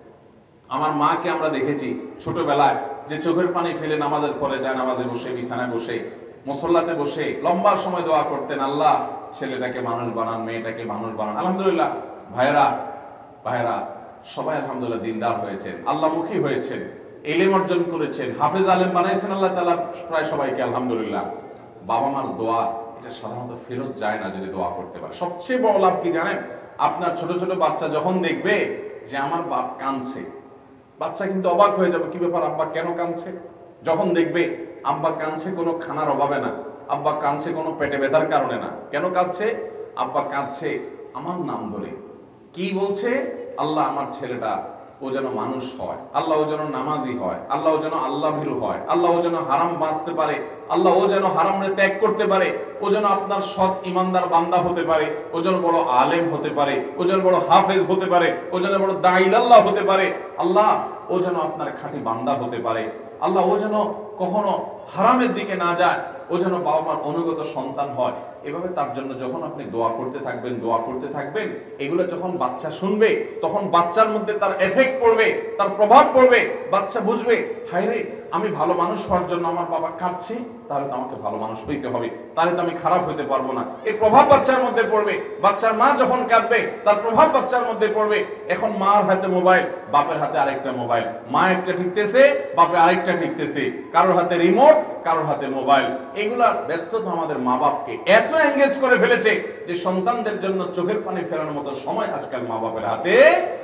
[SPEAKER 1] আমার মাকে আমরা দেখেছি ছোটবেলায় যে চোখের পানি ফেলে নামাজের পরে জায়নামাজে বসে, বিছানায় বসে, মুসল্লাতে বসে লম্বা সময় দোয়া করতেন, আল্লাহ ছেলেটাকে মানুষ বানান, মেয়েটাকে মানুষ বানান। আলহামদুলিল্লাহ ভাইরা ভাইরা সবাই আলহামদুলিল্লাহ দিনদার হয়েছেন, আল্লাহমুখী হয়েছেন, ইলম অর্জন করেছেন, হাফেজ আলেম বানাইছেন আল্লাহ তাআলা প্রায় সবাইকে আলহামদুলিল্লাহ। বাবা মার দোয়া এটা সাধারণত ফেরত যায় না যদি দোয়া করতে পারে। সবচেয়ে বড় লাভ কি জানেন? আপনার ছোট ছোট বাচ্চা যখন দেখবে যে আমার বাপ কাঁদছে, বাচ্চা কিন্তু অবাক হয়ে যাবে, কি ব্যাপার আব্বা কেন কাঁদছে? যখন দেখবে আব্বা কাঁদছে কোনো খানার অভাবে না, আব্বা কাঁদছে কোনো পেটে ব্যথার কারণে না, কেন কাঁদছে? আব্বা কাঁদছে আমার নাম ধরে। কি বলছে? আল্লাহ আমার ছেলেটা ও যেন মানুষ হয়, আল্লাহ ও যেন নামাজি হয়, আল্লাহ ও যেন আল্লাহ ভীরু হয়, আল্লাহ ও যেন হারাম বাঁচতে পারে, আল্লাহ ও যেন হারামরে ত্যাগ করতে পারে, ও যেন আপনার সৎ ইমানদার বান্দা হতে পারে, ও যেন বড় আলেম হতে পারে, ও যেন বড় হাফেজ হতে পারে, ও যেন বড় দাঈল আল্লাহ হতে পারে, আল্লাহ ও যেন আপনার খাঁটি বান্দা হতে পারে, আল্লাহ ও যেন কখনো হারামের দিকে না যায়, ও যেন বাবা মার অনুগত সন্তান হয়। এভাবে তার জন্য যখন আপনি দোয়া করতে থাকবেন দোয়া করতে থাকবেন এগুলো যখন বাচ্চা শুনবে তখন বাচ্চার মধ্যে তার এফেক্ট পড়বে, তার প্রভাব পড়বে। বাচ্চা বুঝবে, হায় রে আমি ভালো মানুষ হওয়ার জন্য আমার বাবা কাঁদছে, তাহলে তো আমাকে ভালো মানুষ হইতে হবে, তাহলে তো আমি খারাপ হইতে পারবো না। এই প্রভাব বাচ্চার মধ্যে পড়বে। বাচ্চার মা যখন কাঁদবে তার প্রভাব বাচ্চার মধ্যে পড়বে। এখন মার হাতে মোবাইল, বাপের হাতে আরেকটা মোবাইল, মা একটা ঠিকতেছে, বাপে আরেকটা ঠিকতেছে, কারোর হাতে রিমোট, কারোর হাতে মোবাইল। এগুলা ব্যস্ততা আমাদের মা বাপকে এত এঙ্গেজ করে ফেলেছে যে সন্তানদের জন্য চোখের পানি ফেরানোর মতো সময় আজকাল মা বাপের হাতে।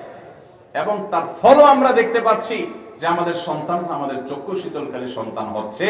[SPEAKER 1] এবং তার ফলও আমরা দেখতে পাচ্ছি যে আমাদের সন্তান আমাদের চক্ষু শীতলকারী সন্তান হচ্ছে।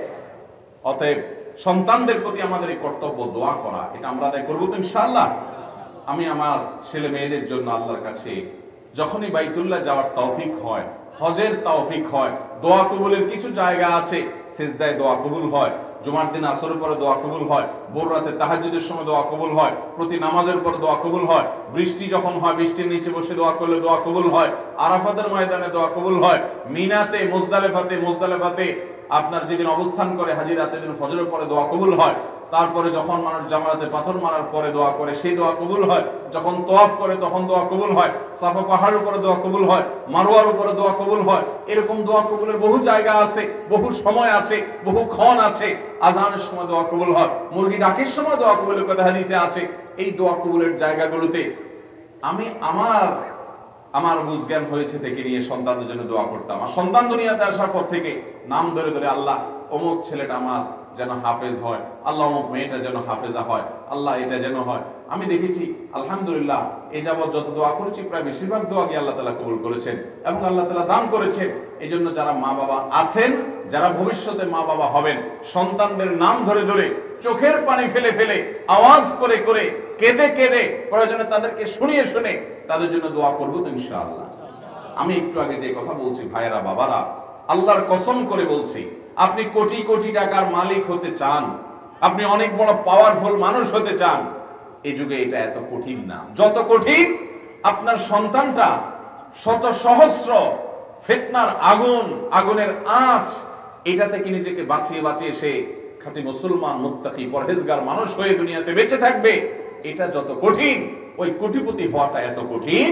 [SPEAKER 1] অতএব সন্তানদের প্রতি আমাদের এই কর্তব্য দোয়া করা, এটা আমরা আদায় করবো তো ইনশাআল্লাহ। আমি আমার ছেলে মেয়েদের জন্য আল্লাহর কাছে যখনই বাইতুল্লাহ যাওয়ার তৌফিক হয়, হজের তৌফিক হয়, দোয়া কবুলের কিছু জায়গা আছে, সিজদায় দোয়া কবুল হয়, জুমার দিন আসরের পরে দোয়া কবুল হয়, ভোর রাতে তাহাজ্জুদের সময় দোয়া কবুল হয়, প্রতি নামাজের পর দোয়া কবুল হয়, বৃষ্টি যখন হয় বৃষ্টির নিচে বসে দোয়া করলে দোয়া কবুল হয়, আরাফাতের ময়দানে দোয়া কবুল হয়, মিনাতে মুজদালিফাতে মুজদালিফাতে আপনার যেদিন অবস্থান করে হাজী রাতে দিন ফজরের পরে দোয়া কবুল হয়, তারপরে যখন মানুষ জামারাতে পাথর মারার পরে দোয়া করে সেই দোয়া কবুল হয়, যখন তওয়াফ করে তখন দোয়া কবুল হয়, সাফা পাহাড়ের উপরে দোয়া কবুল হয়, মারওয়ার উপরে দোয়া কবুল হয়। এরকম দোয়া কবুলের বহু জায়গা আছে, বহু সময় আছে, বহু ক্ষণ আছে। আজানের সময় দোয়া কবুল হয়, মুরগি ডাকের সময় দোয়া কবুলের কথা হাদিসে আছে। এই দোয়া কবুলের জায়গাগুলোতে আমি আমার আমার বুঝজ্ঞান হয়েছে থেকে নিয়ে সন্তানদের জন্য দোয়া করতাম। আর সন্তান দুনিয়াতে আসার পর থেকে নাম ধরে ধরে আল্লাহ অমুক ছেলেটা আমার যেন হাফেজ হয়, আল্লাহ অমুক মেয়েটা যেন হাফেজা হয়, আল্লাহ এটা যেন হয়। আমি দেখেছি আলহামদুলিল্লাহ এই যাবৎ যত দোয়া করেছি প্রায় বেশিরভাগ দোয়াকে আল্লাহ তাআলা কবুল করেছেন এবং আল্লাহ তাআলা দান করেছেন। এই জন্য যারা মা বাবা আছেন, যারা ভবিষ্যতে মা বাবা হবেন, সন্তানদের নাম ধরে ধরে চোখের পানি ফেলে ফেলে আওয়াজ করে করে কেঁদে কেঁদে প্রয়োজনে তাদেরকে শুনিয়ে শুনে তাদের জন্য দোয়া করবো তো ইনশাআল্লাহ। আমি একটু আগে যে কথা বলছি ভাইয়েরা বাবারা, আল্লাহর কসম করে বলছি, আপনি কোটি কোটি টাকার মালিক হতে চান, আপনি অনেক বড় পাওয়ারফুল মানুষ হতে চান, এই যুগে এটা এত কঠিন না। যত কঠিন আপনার সন্তানটা শত সহস্র ফিতনার আগুন, আগুনের আঁচ, এটা থেকে নিজেকে বাঁচিয়ে বাঁচিয়ে সে খাঁটি মুসলমান মুত্তাকি পরহেজগার মানুষ হয়ে দুনিয়াতে বেঁচে থাকবে, এটা যত কঠিন, ওই কোটিপতি হওয়াটা এত কঠিন।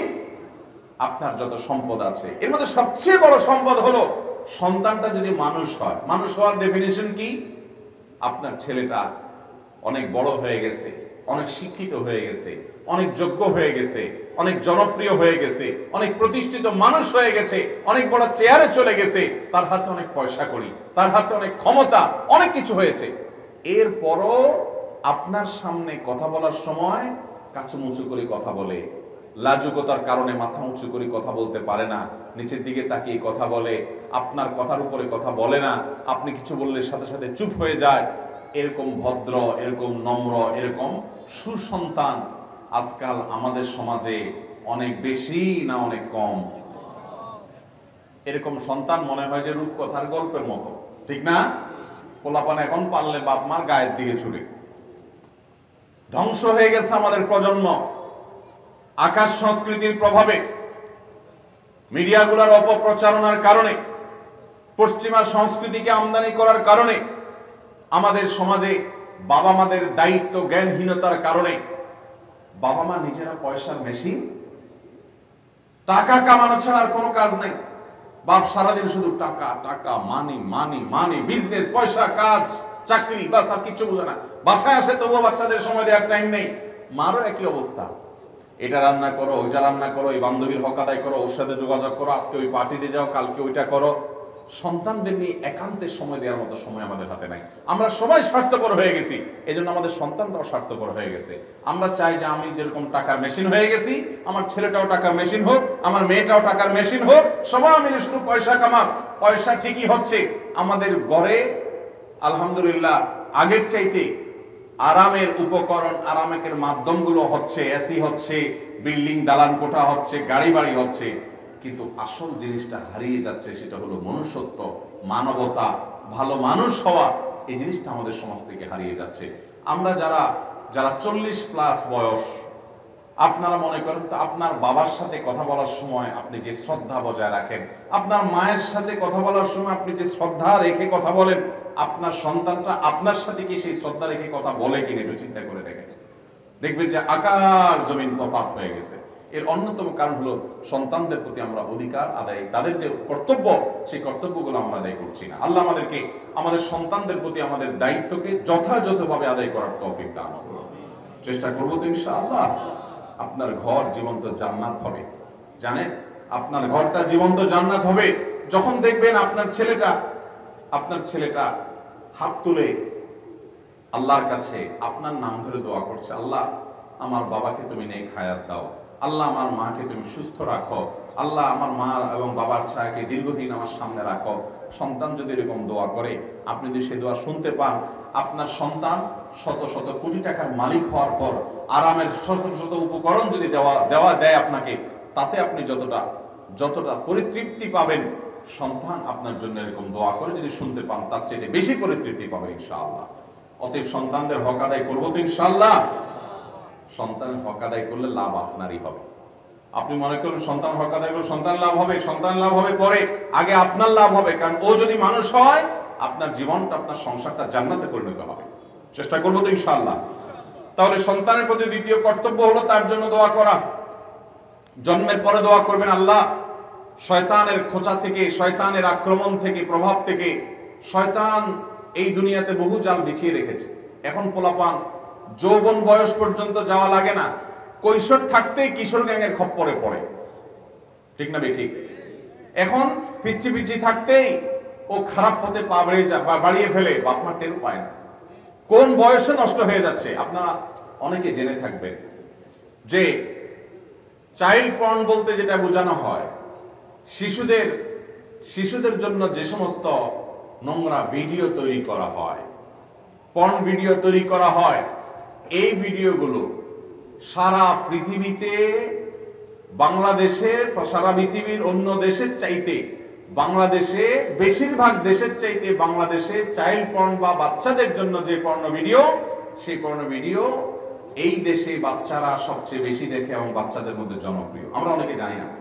[SPEAKER 1] আপনার যত সম্পদ আছে এর মধ্যে সবচেয়ে বড় সম্পদ হলো সন্তানটা যদি মানুষ হয়। মানুষ হওয়ার ডেফিনিশন কি? আপনার ছেলেটা অনেক বড় হয়ে গেছে, অনেক শিক্ষিত হয়ে গেছে, অনেক যোগ্য হয়ে গেছে, অনেক জনপ্রিয় হয়ে গেছে, অনেক প্রতিষ্ঠিত মানুষ হয়ে গেছে, অনেক বড় চেয়ারে চলে গেছে, তার হাতে অনেক পয়সা কড়ি, তার হাতে অনেক ক্ষমতা, অনেক কিছু হয়েছে। এরপরও আপনার সামনে কথা বলার সময় কাচুমুচু করে কথা বলে, লাজুকতার কারণে মাথা উঁচু করে কথা বলতে পারে না, নিচের দিকে তাকিয়ে কথা বলে, আপনার কথার উপরে কথা বলে না, আপনি কিছু বললে সাথে সাথে চুপ হয়ে যায়। এরকম ভদ্র, এরকম নম্র, এরকম সুসন্তান আজকাল আমাদের সমাজে অনেক বেশি না অনেক কম? এরকম সন্তান মনে হয় যে রূপকথার গল্পের মতো, ঠিক না? পোলাপান এখন পারলে বাপ মার গায়ের দিকে ছুড়ে। ধ্বংস হয়ে গেছে আমাদের প্রজন্ম আকাশ সংস্কৃতির প্রভাবে, মিডিয়াগুলোর অপপ্রচারণার কারণে, পশ্চিমা সংস্কৃতিকে আমদানি করার কারণে, আমাদের সমাজে বাবা মাদের দায়িত্ব জ্ঞানহীনতার কারণে বাবা মা নিজেরা পয়সার মেশিন, টাকা কামানো ছাড়া আর কোনো কাজ নেই। বাপ সারাদিন শুধু টাকা টাকা, মানি মানি মানি, বিজনেস, পয়সা, কাজ, চাকরি, বাস, আর কিচ্ছু বোঝে না। বাসায় আসে তবুও বাচ্চাদের সময় দেওয়ার টাইম নেই। মারও একই অবস্থা, এটা রান্না করো, ওইটা রান্না করো, এই বান্ধবীর হক আদায় করো, ওর সাথে যোগাযোগ করো, আজকে ওই পার্টিতে যাও, কালকে ওইটা করো। সন্তানদের নিয়ে একান্তে সময় দেওয়ার মতো সময় আমাদের হাতে নাই। আমরা সবাই স্বার্থপর হয়ে গেছি, এই জন্য আমাদের সন্তানরাও স্বার্থপর হয়ে গেছে। আমরা চাই যে আমি যেরকম টাকার মেশিন হয়ে গেছি, আমার ছেলেটাও টাকার মেশিন হোক, আমার মেয়েটাও টাকার মেশিন হোক, সবাই মিলে শুধু পয়সা কামাক। পয়সা ঠিকই হচ্ছে, আমাদের ঘরে আলহামদুলিল্লাহ আগের চাইতে আরামের উপকরণ, আরামের মাধ্যমগুলো হচ্ছে, এসি হচ্ছে, বিল্ডিং দালান কোঠা হচ্ছে, গাড়ি বাড়ি হচ্ছে, কিন্তু আসল জিনিসটা হারিয়ে যাচ্ছে। সেটা হলো মনুষ্যত্ব, মানবতা, ভালো মানুষ হওয়া। এই জিনিসটা আমাদের সমাজ থেকে হারিয়ে যাচ্ছে। আমরা যারা যারা চল্লিশ প্লাস বয়স, আপনারা মনে করেন তো আপনার বাবার সাথে কথা বলার সময় আপনি যে শ্রদ্ধা বজায় রাখেন, আপনার মায়ের সাথে কথা বলার সময় আপনি যে শ্রদ্ধা রেখে কথা বলেন, আপনার সন্তানটা আপনার সাথে কি সেই শ্রদ্ধা রেখে কথা বলে কিনা একটু চিন্তা করে দেখেন। দেখবেন যে আকাশ জমিন তফাৎ হয়ে গেছে। এর অন্যতম কারণ হলো সন্তানদের প্রতি আমরা অধিকার আদায়, তাদের যে কর্তব্য, সেই কর্তব্যগুলো আমরা আদায় করছি না। আল্লাহ আমাদেরকে আমাদের সন্তানদের প্রতি আমাদের দায়িত্বকে যথাযথভাবে আদায় করার তৌফিক দান করুন। চেষ্টা করবো তো ইনশাআল্লাহ। আপনার ঘর জীবন্ত জান্নাত হবে, জানেন? আপনার ঘরটা জীবন্ত জান্নাত হবে যখন দেখবেন আপনার ছেলেটা আপনার ছেলেটা হাত তুলে আল্লাহর কাছে আপনার নাম ধরে দোয়া করছে, আল্লাহ আমার বাবাকে তুমি নেক হায়াত দাও, আল্লাহ আমার মাকে তুমি সুস্থ রাখো, আল্লাহ আমার মা এবং বাবার ছায়াকে দীর্ঘদিন আমার সামনে রাখো। সন্তান যদি এরকম দোয়া করে, আপনি যদি সে দোয়া শুনতে পান, আপনার সন্তান শত শত কোটি টাকার মালিক হওয়ার পর আরামের শত শত উপকরণ যদি দেওয়া দেওয়া দেয় আপনাকে, তাতে আপনি যতটা যতটা পরিতৃপ্তি পাবেন, সন্তান আপনার জন্য এরকম দোয়া করে যদি শুনতে পান, তার চেয়ে বেশি পরিতৃপ্তি পাবে ইনশাআল্লাহ। অতএব সন্তানদের হক আদায় করবো তো ইনশাআল্লাহ। সন্তানের হক আদায় করলে লাভ আপনারই হবে। আপনি মনে করুন সন্তান হক আদায় করলে সন্তান লাভ হবে, সন্তান লাভ হবে পরে, আগে আপনার লাভ হবে। কারণ ও যদি মানুষ হয়, আপনার জীবনটা, আপনার সংসারটা জান্নাতে পরিণত হবে। চেষ্টা করবো তো ইনশাআল্লাহ। তাহলে সন্তানের প্রতি দ্বিতীয় কর্তব্য হলো তার জন্য দোয়া করা। জন্মের পরে দোয়া করবেন, আল্লাহ শয়তানের খোঁচা থেকে, শয়তানের আক্রমণ থেকে, প্রভাব থেকে, শয়তান এই দুনিয়াতে বহু জাল বিছিয়ে রেখেছে। এখন পোলাপান যৌবন বয়স পর্যন্ত যাওয়া লাগে না, কৈশোর থাকতেই কিশোর গ্যাংয়ের খপ্পরে পড়ে, ঠিক না ঠিক? এখন পিচ্ছি পিচ্ছি থাকতেই ও খারাপ পথে পা বেড়ে যায়, বাড়িয়ে ফেলে, বাপ মা টের পায় না কোন বয়সে নষ্ট হয়ে যাচ্ছে। আপনারা অনেকে জেনে থাকবেন যে চাইল্ড পর্ন বলতে যেটা বোঝানো হয়, শিশুদের শিশুদের জন্য যে সমস্ত নোংরা ভিডিও তৈরি করা হয়, পর্ন ভিডিও তৈরি করা হয়, এই ভিডিওগুলো সারা পৃথিবীতে, বাংলাদেশের, সারা পৃথিবীর অন্য দেশের চাইতে বাংলাদেশে, বেশিরভাগ দেশের চাইতে বাংলাদেশে চাইল্ড পর্ন বা বাচ্চাদের জন্য যে পর্ন ভিডিও, সেই পর্ন ভিডিও এই দেশে বাচ্চারা সবচেয়ে বেশি দেখে এবং বাচ্চাদের মধ্যে জনপ্রিয়। আমরা অনেকে জানি না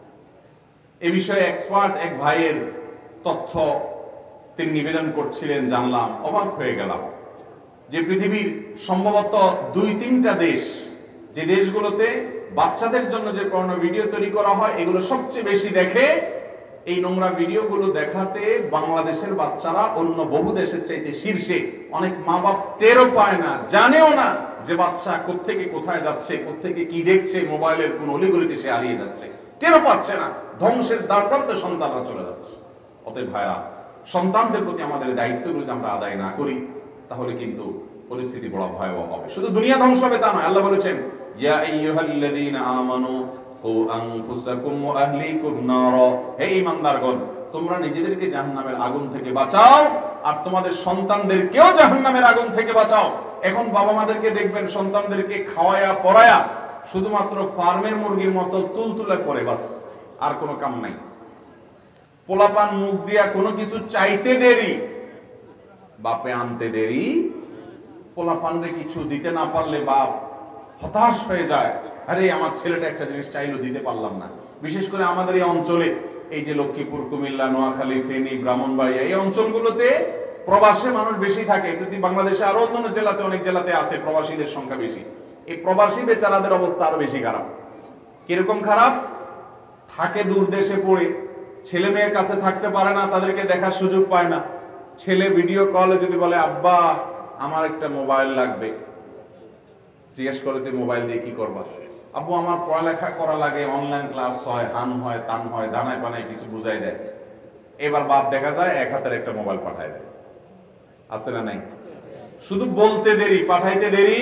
[SPEAKER 1] এ বিষয়ে। এক্সপার্ট এক ভাইয়ের তথ্য তিনি নিবেদন করছিলেন, জানলাম, অবাক হয়ে গেলাম যে পৃথিবীর সম্ভবত দুই তিনটা দেশ, যে দেশগুলোতে বাচ্চাদের জন্য যে পর্ন ভিডিও তৈরি করা হয়, এগুলো সবচেয়ে বেশি দেখে। এই নোংরা ভিডিওগুলো দেখাতে বাংলাদেশের বাচ্চারা অন্য বহু দেশের চাইতে শীর্ষে। অনেক মা বাপ টেরও পায় না, জানেও না যে বাচ্চা কোত্থেকে কোথায় যাচ্ছে, কোত্থেকে কি দেখছে, মোবাইলের কোন অলিগলিতে সে হারিয়ে যাচ্ছে, টেরও পাচ্ছে না। ধ্বংসের দ্বারপ্রান্তে সন্তানরা চলে যাচ্ছে। অতএব ভাইরা, সন্তানদের প্রতি আমাদের দায়িত্বগুলো যদি আমরা আদায় না করি, তাহলে কিন্তু পরিস্থিতি বড় ভয়াবহ হবে। শুধু দুনিয়া ধ্বংস হবে তা নয়। আল্লাহ বলেছেন, ইয়া আইয়ুহাল্লাযীনা আমানু কু আনফুসাকুম ওয়া আহলিকুম নারা, হে ঈমানদারগণ, তোমরা নিজেদেরকে জাহান্নামের আগুন থেকে বাঁচাও আর তোমাদের সন্তানদেরকেও জাহান্নামের আগুন থেকে বাঁচাও। এখন বাবা মাদেরকে দেখবেন সন্তানদেরকে খাওয়ায়া পড়ায়া শুধুমাত্র ফার্মের মুরগির মতো তুলতুলে করে, বাস, আর কোনো কাম নাই। পোলাপান মুখ দিয়া কোনো কিছু চাইতে দেরি, বাপে আনতে দেরি। পোলাপানরে কিছু দিতে না পারলে বাপ হতাশ হয়ে যায়, আরে আমার ছেলেটা একটা জিনিস চাইলো, দিতে পারলাম না। বিশেষ করে আমাদের এই অঞ্চলে, এই যে লক্ষ্মীপুর, কুমিল্লা, নোয়াখালী, ফেনী, ব্রাহ্মণবাড়িয়া, এই অঞ্চলগুলোতে প্রবাসী মানুষ বেশি থাকে। প্রতি বাংলাদেশে আরো অন্যান্য জেলাতে, অনেক জেলাতে আছে প্রবাসীদের সংখ্যা বেশি। এই প্রবাসী বেচারাদের অবস্থা আরো বেশি খারাপ। কিরকম খারাপ? থাকে দূর দেশে পড়ে, ছেলে মেয়ের কাছে থাকতে পারে না, তাদেরকে দেখার সুযোগ পায় না। ছেলে ভিডিও কলে যদি বলে, আব্বা আমার একটা মোবাইল লাগবে, জিজ্ঞেস করে তুই মোবাইল দিয়ে কি করবা? আব্বু আমার পড়ালেখা করা লাগে, অনলাইন ক্লাস হয়, হান হয়, তান হয়, দানায় পানায় কিছু বুঝাই দেয়। এবার বাপ দেখা যায় এক হাতের একটা মোবাইল পাঠায় দেয়, আছে না নাই? শুধু বলতে দেরি, পাঠাইতে দেরি।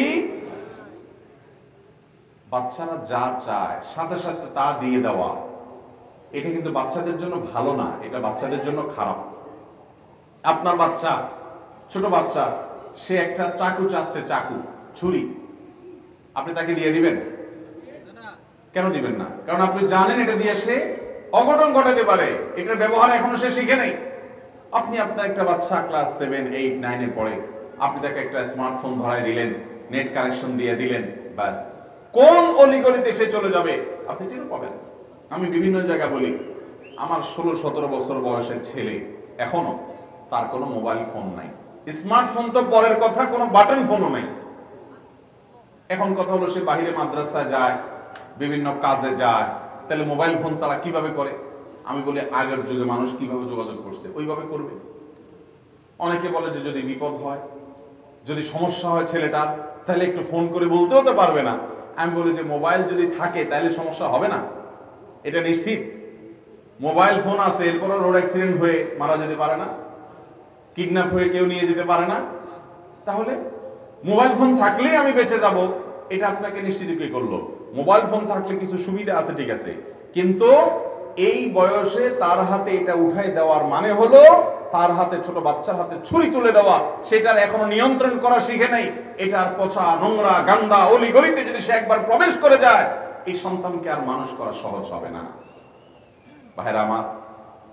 [SPEAKER 1] বাচ্চারা যা চায় সাথে সাথে তা দিয়ে দেওয়া, এটা কিন্তু বাচ্চাদের জন্য ভালো না, এটা বাচ্চাদের জন্য খারাপ। আপনার বাচ্চা, ছোট বাচ্চা, সে একটা চাকু চাচ্ছে, চাকু, ছুরি, আপনি তাকে দিয়ে দিবেন? কেন দিবেন না? কারণ আপনি জানেন এটা দিয়ে সে অঘটন ঘটাতে পারে, এটার ব্যবহার এখনো সে শিখে নেই। আপনি আপনার একটা বাচ্চা ক্লাস সেভেন, এইট, নাইনে পড়ে, আপনি তাকে একটা স্মার্টফোন ধরাই দিলেন, নেট কানেকশন দিয়ে দিলেন, ব্যাস, কোন অলিগলিতে সে চলে যাবে আপনি টের পাবেন। আমি বিভিন্ন জায়গায় বলি, আমার ষোলো সতেরো বছর বয়সের ছেলে এখনো, তার কোনো মোবাইল ফোন নাই। স্মার্টফোন তো পরের কথা, কোনো বাটন ফোনও নাই। এখন কথা হলো, সে বাহিরে মাদ্রাসায় যায়, বিভিন্ন কাজে যায়, তাহলে মোবাইল ফোন ছাড়া কিভাবে করে? আমি বলি, আগের যুগে মানুষ কিভাবে যোগাযোগ করছে ওইভাবে করবে। অনেকে বলে যে যদি বিপদ হয়, যদি সমস্যা হয় ছেলেটার, তাহলে একটু ফোন করে বলতেও তো পারবে না। আমি বলি যে মোবাইল যদি থাকে তাহলে সমস্যা হবে না, এটা নিশ্চিত। মোবাইল ফোন আছে, এরপরও রোড অ্যাক্সিডেন্ট হয়ে মারা যেতে পারে না, কিডন্যাপ হয়ে কেউ নিয়ে যেতে পারে না। তাহলে মোবাইল ফোন থাকলেই আমি বেঁচে যাব, এটা আপনাকে নিশ্চিত কে করলো? মোবাইল ফোন থাকলে কিছু সুবিধা আছে, ঠিক আছে, কিন্তু এই বয়সে তার হাতে এটা উঠাই দেওয়ার মানে হলো তার হাতে, ছোট বাচ্চার হাতে ছুরি তুলে দেওয়া। সেটার এখনো নিয়ন্ত্রণ করা শিখে নাই। এটার পচা, নোংরা, গান্দা অলি গলিতে যদি সে একবার প্রবেশ করে যায়, এই সন্তানকে আর মানুষ করা সহজ হবে না। ভাইরা আমার,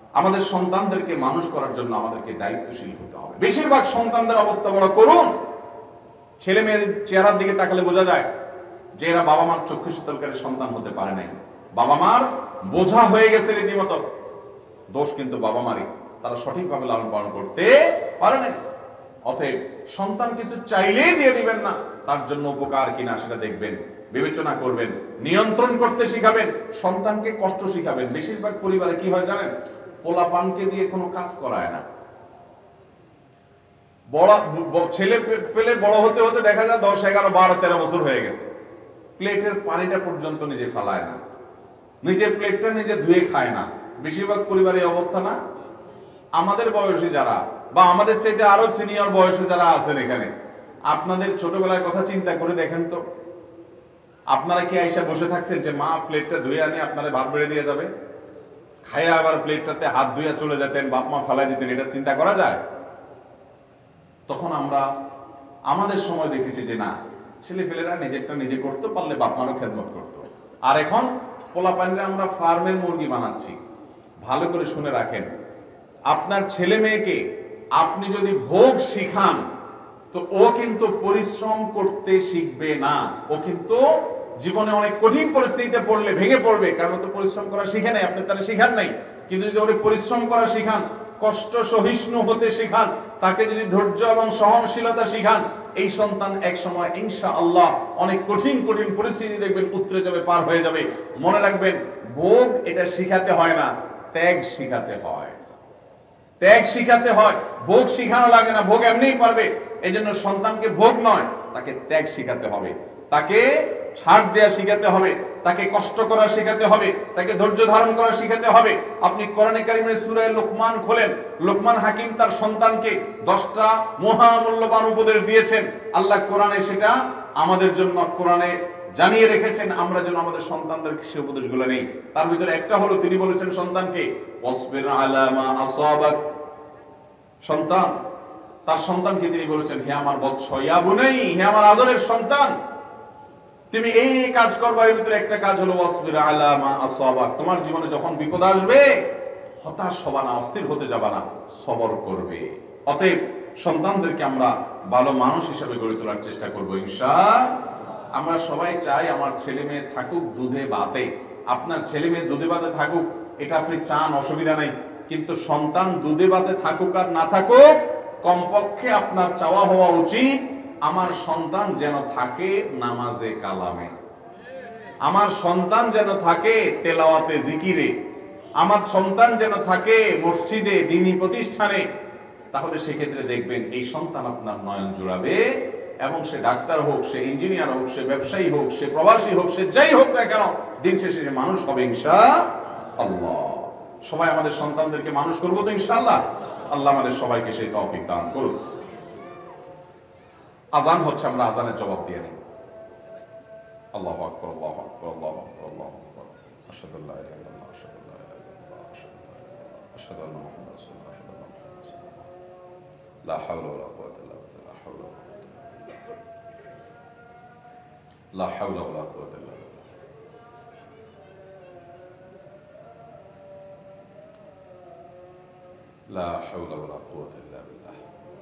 [SPEAKER 1] আমাদের সন্তানদেরকে মানুষ করার জন্য আমাদেরকে দায়িত্বশীল হতে হবে। বেশিরভাগ সন্তানদের অবস্থা বড় করুন। ছেলে মেয়েদের চেহারার দিকে তাকালে বোঝা যায় যে এরা বাবা মার চক্ষু শীতলকারী সন্তান হতে পারে নাই, বাবা মার বোঝা হয়ে গেছে রীতিমতো। দোষ কিন্তু বাবা মারই, তারা সঠিকভাবে লালন পালন করতে পারে নাই। অতএব সন্তান কিছু চাইলেই দিয়ে দিবেন না, তার জন্য উপকার কিনা সেটা দেখবেন, বিবেচনা করবেন, নিয়ন্ত্রণ করতে শিখাবেন, সন্তানকে কষ্ট শিখাবেন। বেশিরভাগ পরিবারে কি হয় জানেন, পোলাপানকে দিয়ে কোনো কাজ করায় না। বড় ছেলে পেলে বড় হতে হতে দেখা যায় দশ এগারো বারো তেরো বছর হয়ে গেছে, প্লেটের পানিটা পর্যন্ত নিজে ফেলায় না, নিজের প্লেটটা নিজে ধুয়ে খায় না। বেশিরভাগ পরিবারের অবস্থা না? আমাদের বয়সী যারা বা আমাদের চাইতে আরো সিনিয়র বয়সে যারা আছেন এখানে, আপনাদের ছোটবেলার কথা চিন্তা করে দেখেন তো, আপনারা কি আইসা বসে থাকতেন যে মা প্লেটটা ধুয়ে আনি আপনারা ভাত বেড়ে দিয়ে যাবে, খাইয়া আবার প্লেটটাতে হাত ধুইয়া চলে যেতেন, বাপ মা ফেলাই দিতেন? এটা চিন্তা করা যায়? তখন আমরা আমাদের সময় দেখেছি যে না, ছেলে ফেলেরা নিজেরটা নিজে করতে পারলে বাপ মারও খেদমত করতো। আর এখন পোলাপানরা আমরা ফার্মের মুরগি বানাচ্ছি। ভালো করে শুনে রাখেন, আপনার ছেলে মেয়েকে আপনি যদি ভোগ শিখান তো ও কিন্তু পরিশ্রম করতে শিখবে না, ও কিন্তু জীবনে অনেক কঠিন পরিস্থিতিতে পড়লে ভেঙে পড়বে, কারণ তো পরিশ্রম করা শিখে নাই, আপনি তারা শিখান নাই। কিন্তু যদি ওরে পরিশ্রম করা শিখান, কষ্ট সহিষ্ণু হতে শিখান, তাকে যদি ধৈর্য এবং সহনশীলতা শিখান, এই সন্তান এক সময় ইনশাআল্লাহ অনেক কঠিন কঠিন পরিস্থিতি দেখবেন উতরে যাবে, পার হয়ে যাবে। মনে রাখবেন, ভোগ এটা শিখাতে হয় না, ত্যাগ শিখাতে হয়। ত্যাগ শিখাতে হয়, ভোগ শিখানো লাগে না, ভোগ এমনিই পারবে। এই জন্য সন্তানকে ভোগ নয়, তাকে ত্যাগ শিখাতে হবে, তাকে ছাড় দেয়া শিখাতে হবে, তাকে কষ্ট করা শিখাতে হবে, তাকে ধৈর্য ধারণ করা শিখাতে হবে। আপনি কোরআনে কারিমের সূরা লোকমান খোলেন, লোকমান হাকিম তার সন্তানকে দশটা মহামূল্যবান উপদেশ দিয়েছেন। আল্লাহ কোরআনে সেটা আমাদের জন্য কোরআনে জানিয়ে রেখেছেন, আমরা যেন আমাদের সন্তানদেরকে সেই উপদেশগুলো নেই। তার ভিতরে একটা হলো, তিনি বলেছেন সন্তানকে ওয়াসবির আলা মা আসাবাক। সন্তান তার সন্তানকে তিনি বলেছেন, হে আমার বৎস, ইয়া বুনাই, হে আমার আদরের সন্তান, তুমি এই কাজ করবা। এর ভিতরে একটা কাজ হলো ওয়াসবির আলা মা আসাবাক, তোমার জীবনে যখন বিপদ আসবে হতাশ হবা না, অস্থির হতে যাবা না, সবর করবে। অতএব সন্তানদেরকে আমরা ভালো মানুষ হিসেবে গড়ে তোলার চেষ্টা করবো ইনশাআল্লাহ। আমরা সবাই চাই আমার ছেলে মেয়ে থাকুক দুধে ভাতে। আপনার ছেলে মেয়ে দুধে ভাতে থাকুক, এটা আপনি চান, অসুবিধা নেই। কিন্তু সন্তান দুধে ভাতে থাকুক আর না থাকুক, কমপক্ষে আপনার চাওয়া হওয়া উচিত আমার সন্তান যেন থাকে নামাজে কালামে, আমার সন্তান যেন থাকে তেলাওয়াতে জিকিরে, আমার সন্তান যেন থাকে মসজিদে দ্বীনি প্রতিষ্ঠানে। তাহলে সেক্ষেত্রে দেখবেন এই সন্তান আপনার নয়ন জুড়াবে, এবং সে ডাক্তার হোক, সে ইঞ্জিনিয়ার হোক, সে ব্যবসায়ী হোক, সে প্রবাসী হোক, সে যাই হোক না কেন, দিন শেষে সে মানুষ হবে ইনশাআল্লাহ। সবাই আমাদের সন্তানদেরকে মানুষ করবো তো ইনশাআল্লাহ। আল্লাহ আমাদের সবাইকে সেই তৌফিক দান করুন। আজান হচ্ছে, আমরা আজানের জবাব দিয়ে নিই। আল্লাহু আকবার, আল্লাহু আকবার, আল্লাহু আকবার, আল্লাহু আকবার। আশহাদু আল্লা ইলাহা ইল্লাল্লাহ, আশহাদু আল্লা ইলাহা ইল্লাল্লাহ, আশহাদু আন্না মুহাম্মাদান রাসূলুল্লাহ, আশহাদু আন্না মুহাম্মাদান রাসূলুল্লাহ। লা হাওলা ওয়ালা কুওয়াতা ইল্লা বিল্লাহ, লা হাওলা ওয়ালা কুওয়াতা লা হাওলা ওয়ালা কুওয়াতা ইল্লা বিল্লাহ। লা হাওলা ওয়ালা কুওয়াতা ইল্লা বিল্লাহ।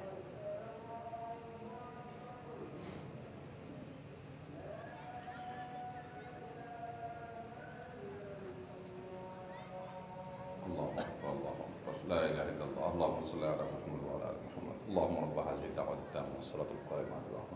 [SPEAKER 1] আল্লাহু আকবার, আল্লাহু আকবার, লা ইলাহা ইল্লাল্লাহ, আল্লাহুম্মা সাল্লি আলা মুহাম্মাদ ওয়া আলা আলি মুহাম্মাদ। আল্লাহুম্মা রাব্বা হাযিহি দাওয়াতি তাম্মাতি ওয়াস সালাতিল কায়িমাতি ওয়া